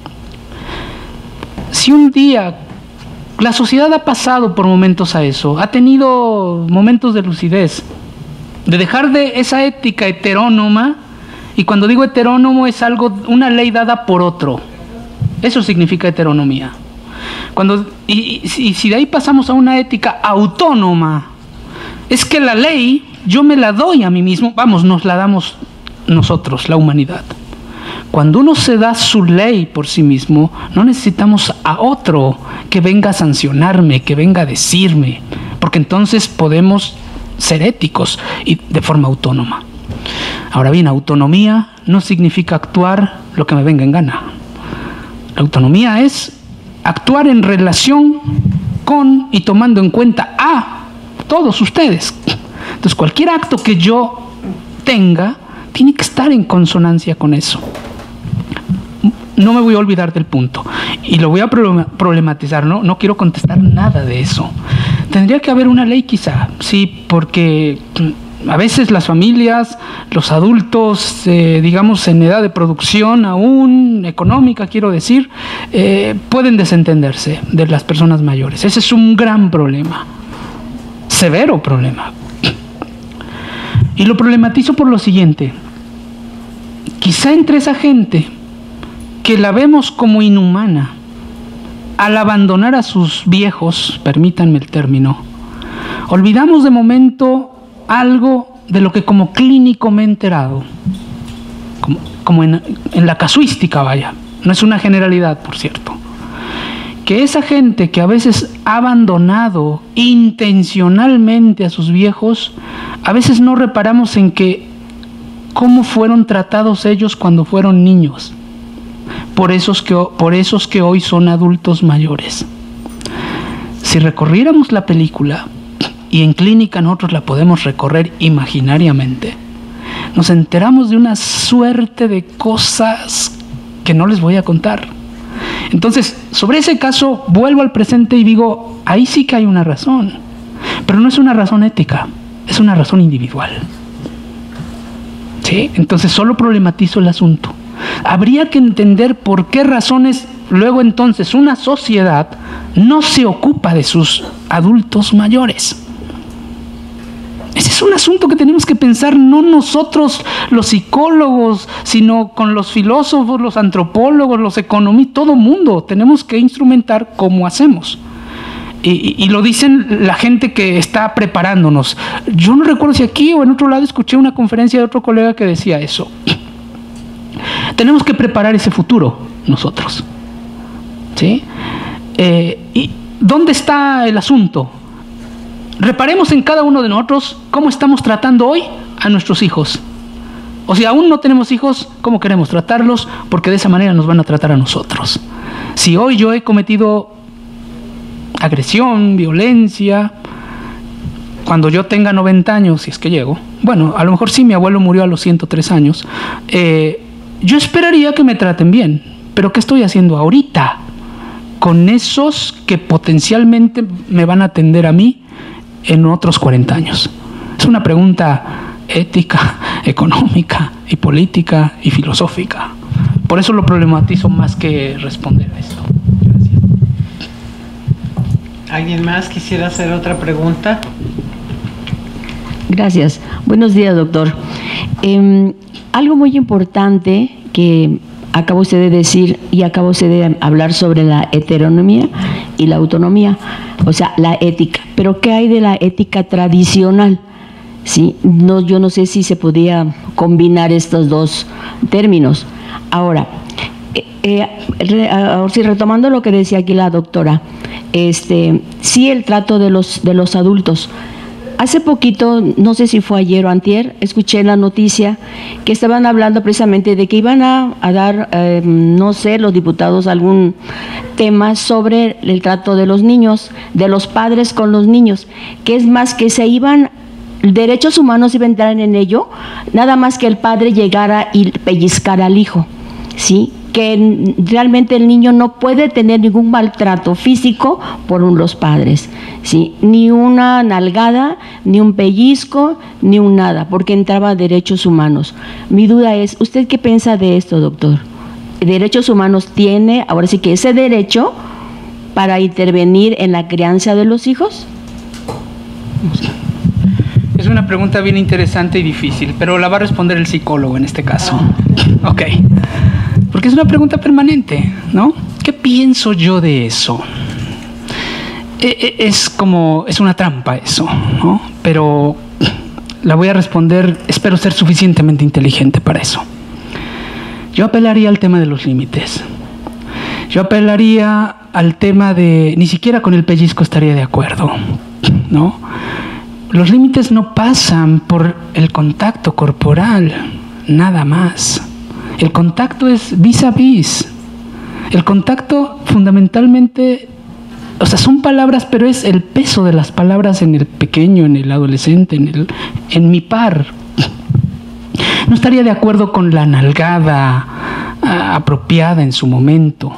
Si un día la sociedad ha pasado por momentos a eso, ha tenido momentos de lucidez, de dejar de esa ética heterónoma. Y cuando digo heterónomo es una ley dada por otro. Eso significa heteronomía. Y si de ahí pasamos a una ética autónoma, es que la ley yo me la doy a mí mismo, nos la damos nosotros, la humanidad. Cuando uno se da su ley por sí mismo, no necesitamos a otro que venga a sancionarme, que venga a decirme, porque entonces podemos ser éticos y de forma autónoma. Ahora bien, autonomía no significa actuar lo que me venga en gana. La autonomía es actuar en relación con y tomando en cuenta a todos ustedes. Entonces, cualquier acto que yo tenga tiene que estar en consonancia con eso. No me voy a olvidar del punto y lo voy a problematizar, no quiero contestar nada de eso. Tendría que haber una ley quizá, sí, porque a veces las familias, los adultos, digamos en edad de producción aún, económica quiero decir, pueden desentenderse de las personas mayores. Ese es un gran problema, severo problema. Y lo problematizo por lo siguiente: quizá entre esa gente que la vemos como inhumana, al abandonar a sus viejos, permítanme el término, olvidamos de momento algo de lo que como clínico me he enterado, como en la casuística, vaya, no es una generalidad, por cierto, que esa gente que a veces ha abandonado intencionalmente a sus viejos, a veces no reparamos en que cómo fueron tratados ellos cuando fueron niños, por esos que hoy son adultos mayores. Si recorriéramos la película, y en clínica nosotros la podemos recorrer imaginariamente, nos enteramos de una suerte de cosas que no les voy a contar. Entonces, sobre ese caso vuelvo al presente y digo, ahí sí que hay una razón, pero no es una razón ética, es una razón individual. ¿Sí? Entonces solo problematizo el asunto. Habría que entender por qué razones luego entonces una sociedad no se ocupa de sus adultos mayores. Ese es un asunto que tenemos que pensar, no nosotros los psicólogos, sino con los filósofos, los antropólogos, los economistas, todo mundo. Tenemos que instrumentar cómo hacemos. Y lo dicen la gente que está preparándonos. Yo no recuerdo si aquí o en otro lado escuché una conferencia de otro colega que decía eso. Tenemos que preparar ese futuro nosotros. ¿Sí? ¿Y dónde está el asunto? Reparemos en cada uno de nosotros cómo estamos tratando hoy a nuestros hijos. O si aún no tenemos hijos, ¿cómo queremos tratarlos? Porque de esa manera nos van a tratar a nosotros. Si hoy yo he cometido agresión, violencia, cuando yo tenga 90 años, si es que llego, bueno, a lo mejor sí, mi abuelo murió a los 103 años, yo esperaría que me traten bien, pero ¿qué estoy haciendo ahorita con esos que potencialmente me van a atender a mí en otros 40 años? Es una pregunta ética, económica y política y filosófica. Por eso lo problematizo más que responder a esto. Gracias. ¿Alguien más quisiera hacer otra pregunta? Gracias. Buenos días, doctor. Algo muy importante que acaba usted de decir y acaba usted de hablar sobre la heteronomía y la autonomía, o sea, la ética. Pero ¿qué hay de la ética tradicional? ¿Sí? No, yo no sé si se podía combinar estos dos términos. Ahora, si retomando lo que decía aquí la doctora, sí, el trato de los adultos. Hace poquito, no sé si fue ayer o antier, escuché en la noticia que estaban hablando precisamente de que iban a dar, no sé, los diputados algún tema sobre el trato de los niños, de los padres con los niños, que es más que se iban, derechos humanos iban a entrar en ello, nada más que el padre llegara y pellizcara al hijo, ¿sí? Que realmente el niño no puede tener ningún maltrato físico por los padres, ¿sí? Ni una nalgada, ni un pellizco, ni un nada, porque entraba derechos humanos. Mi duda es, ¿usted qué piensa de esto, doctor? ¿Derechos humanos tiene, ahora sí que ese derecho para intervenir en la crianza de los hijos? Es una pregunta bien interesante y difícil, pero la va a responder el psicólogo en este caso. Ok. Porque es una pregunta permanente, ¿no? ¿Qué pienso yo de eso? Es una trampa eso, ¿no? Pero la voy a responder, espero ser suficientemente inteligente para eso. Yo apelaría al tema de los límites. Yo apelaría al tema de, ni siquiera con el pellizco estaría de acuerdo, ¿no? Los límites no pasan por el contacto corporal, nada más. El contacto es vis a vis. El contacto fundamentalmente, o sea, son palabras, pero es el peso de las palabras en el pequeño, en el adolescente, en mi par. No estaría de acuerdo con la nalgada apropiada en su momento.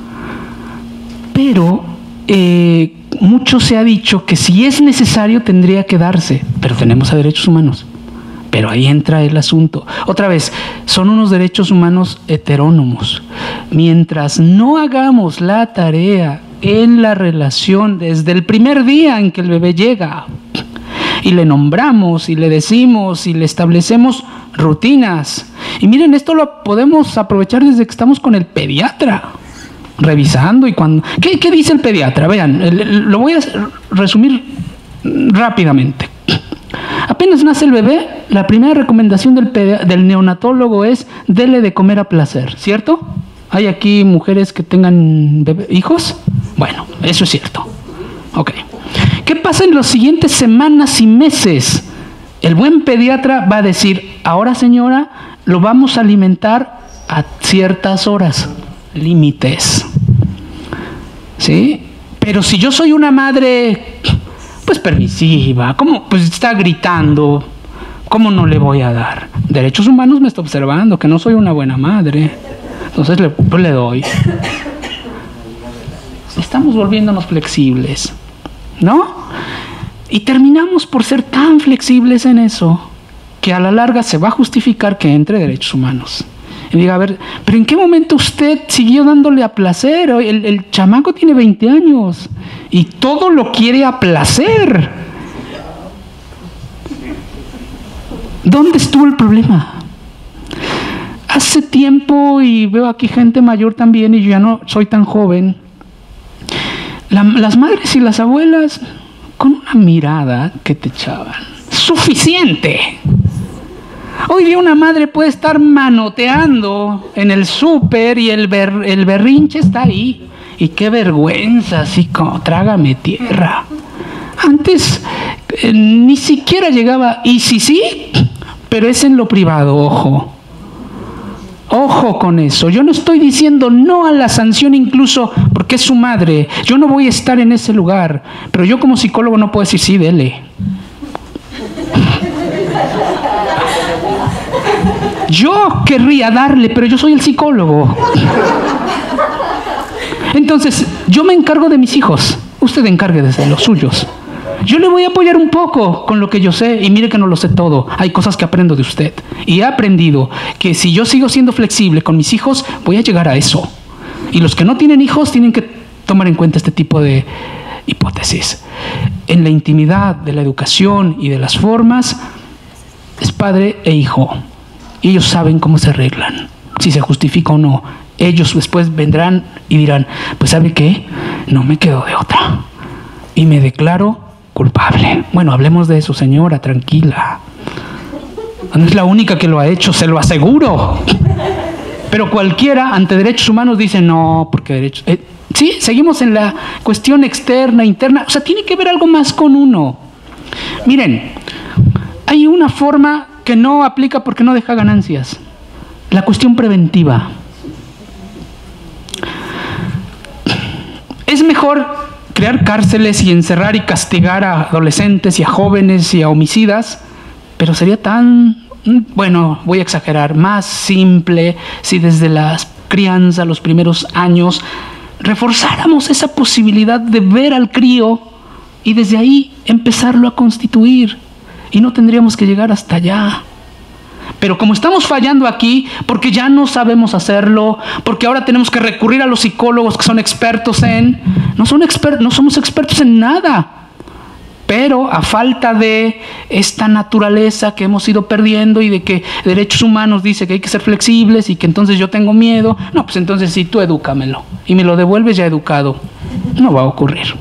Pero mucho se ha dicho que si es necesario tendría que darse, pero tenemos a derechos humanos. Pero ahí entra el asunto. Otra vez, son unos derechos humanos heterónomos. Mientras no hagamos la tarea en la relación desde el primer día en que el bebé llega y le nombramos y le decimos y le establecemos rutinas. Y miren, esto lo podemos aprovechar desde que estamos con el pediatra, revisando y cuando... ¿Qué dice el pediatra? Vean, lo voy a resumir rápidamente. Apenas nace el bebé, la primera recomendación del neonatólogo es dele de comer a placer, ¿cierto? ¿Hay aquí mujeres que tengan hijos? Bueno, eso es cierto. Ok. ¿Qué pasa en las siguientes semanas y meses? El buen pediatra va a decir, ahora señora, lo vamos a alimentar a ciertas horas, límites. ¿Sí? Pero si yo soy una madre, pues permisiva, ¿cómo? Pues está gritando, ¿cómo no le voy a dar? Derechos humanos me está observando, que no soy una buena madre, entonces le doy. Estamos volviéndonos flexibles, ¿no? Y terminamos por ser tan flexibles en eso, que a la larga se va a justificar que entre derechos humanos. Y diga, a ver, ¿pero en qué momento usted siguió dándole a placer? El chamaco tiene 20 años y todo lo quiere a placer. ¿Dónde estuvo el problema? Hace tiempo, y veo aquí gente mayor también, y yo ya no soy tan joven, las madres y las abuelas, con una mirada que te echaban, suficiente. Hoy día una madre puede estar manoteando en el súper y el berrinche está ahí. Y qué vergüenza, así como trágame tierra. Antes ni siquiera llegaba, y sí, pero es en lo privado, ojo. Ojo con eso. Yo no estoy diciendo no a la sanción incluso porque es su madre. Yo no voy a estar en ese lugar. Pero yo como psicólogo no puedo decir sí, dele. Yo querría darle, pero yo soy el psicólogo. Entonces, yo me encargo de mis hijos. Usted encárguese de los suyos. Yo le voy a apoyar un poco con lo que yo sé, y mire que no lo sé todo. Hay cosas que aprendo de usted. Y he aprendido que si yo sigo siendo flexible con mis hijos, voy a llegar a eso. Y los que no tienen hijos tienen que tomar en cuenta este tipo de hipótesis. En la intimidad de la educación y de las formas, es padre e hijo. Ellos saben cómo se arreglan, si se justifica o no. Ellos después vendrán y dirán, pues ¿sabe qué? No me quedo de otra. Y me declaro culpable. Bueno, hablemos de eso, señora, tranquila. No es la única que lo ha hecho, se lo aseguro. Pero cualquiera ante derechos humanos dice, no, porque derechos... sí, seguimos en la cuestión externa, interna. O sea, tiene que ver algo más con uno. Miren, hay una forma que no aplica porque no deja ganancias. La cuestión preventiva. Es mejor crear cárceles y encerrar y castigar a adolescentes y a jóvenes y a homicidas, pero sería tan, bueno, voy a exagerar, más simple si desde la crianza, los primeros años, reforzáramos esa posibilidad de ver al crío y desde ahí empezarlo a constituir. Y no tendríamos que llegar hasta allá. Pero como estamos fallando aquí, porque ya no sabemos hacerlo, porque ahora tenemos que recurrir a los psicólogos que son expertos en... No somos expertos en nada. Pero a falta de esta naturaleza que hemos ido perdiendo y de que derechos humanos dice que hay que ser flexibles y que entonces yo tengo miedo, no, pues entonces sí, tú edúcamelo. Y me lo devuelves ya educado. No va a ocurrir.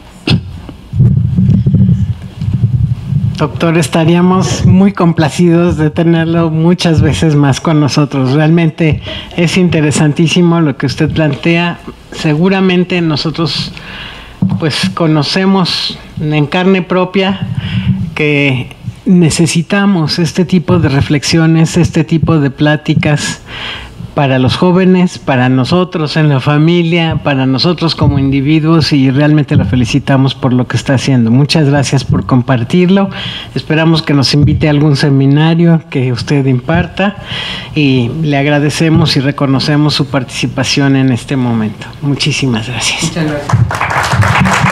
Doctor, estaríamos muy complacidos de tenerlo muchas veces más con nosotros. Realmente es interesantísimo lo que usted plantea. Seguramente nosotros pues conocemos en carne propia que necesitamos este tipo de reflexiones, este tipo de pláticas para los jóvenes, para nosotros en la familia, para nosotros como individuos, y realmente lo felicitamos por lo que está haciendo. Muchas gracias por compartirlo. Esperamos que nos invite a algún seminario que usted imparta y le agradecemos y reconocemos su participación en este momento. Muchísimas gracias. Muchas gracias.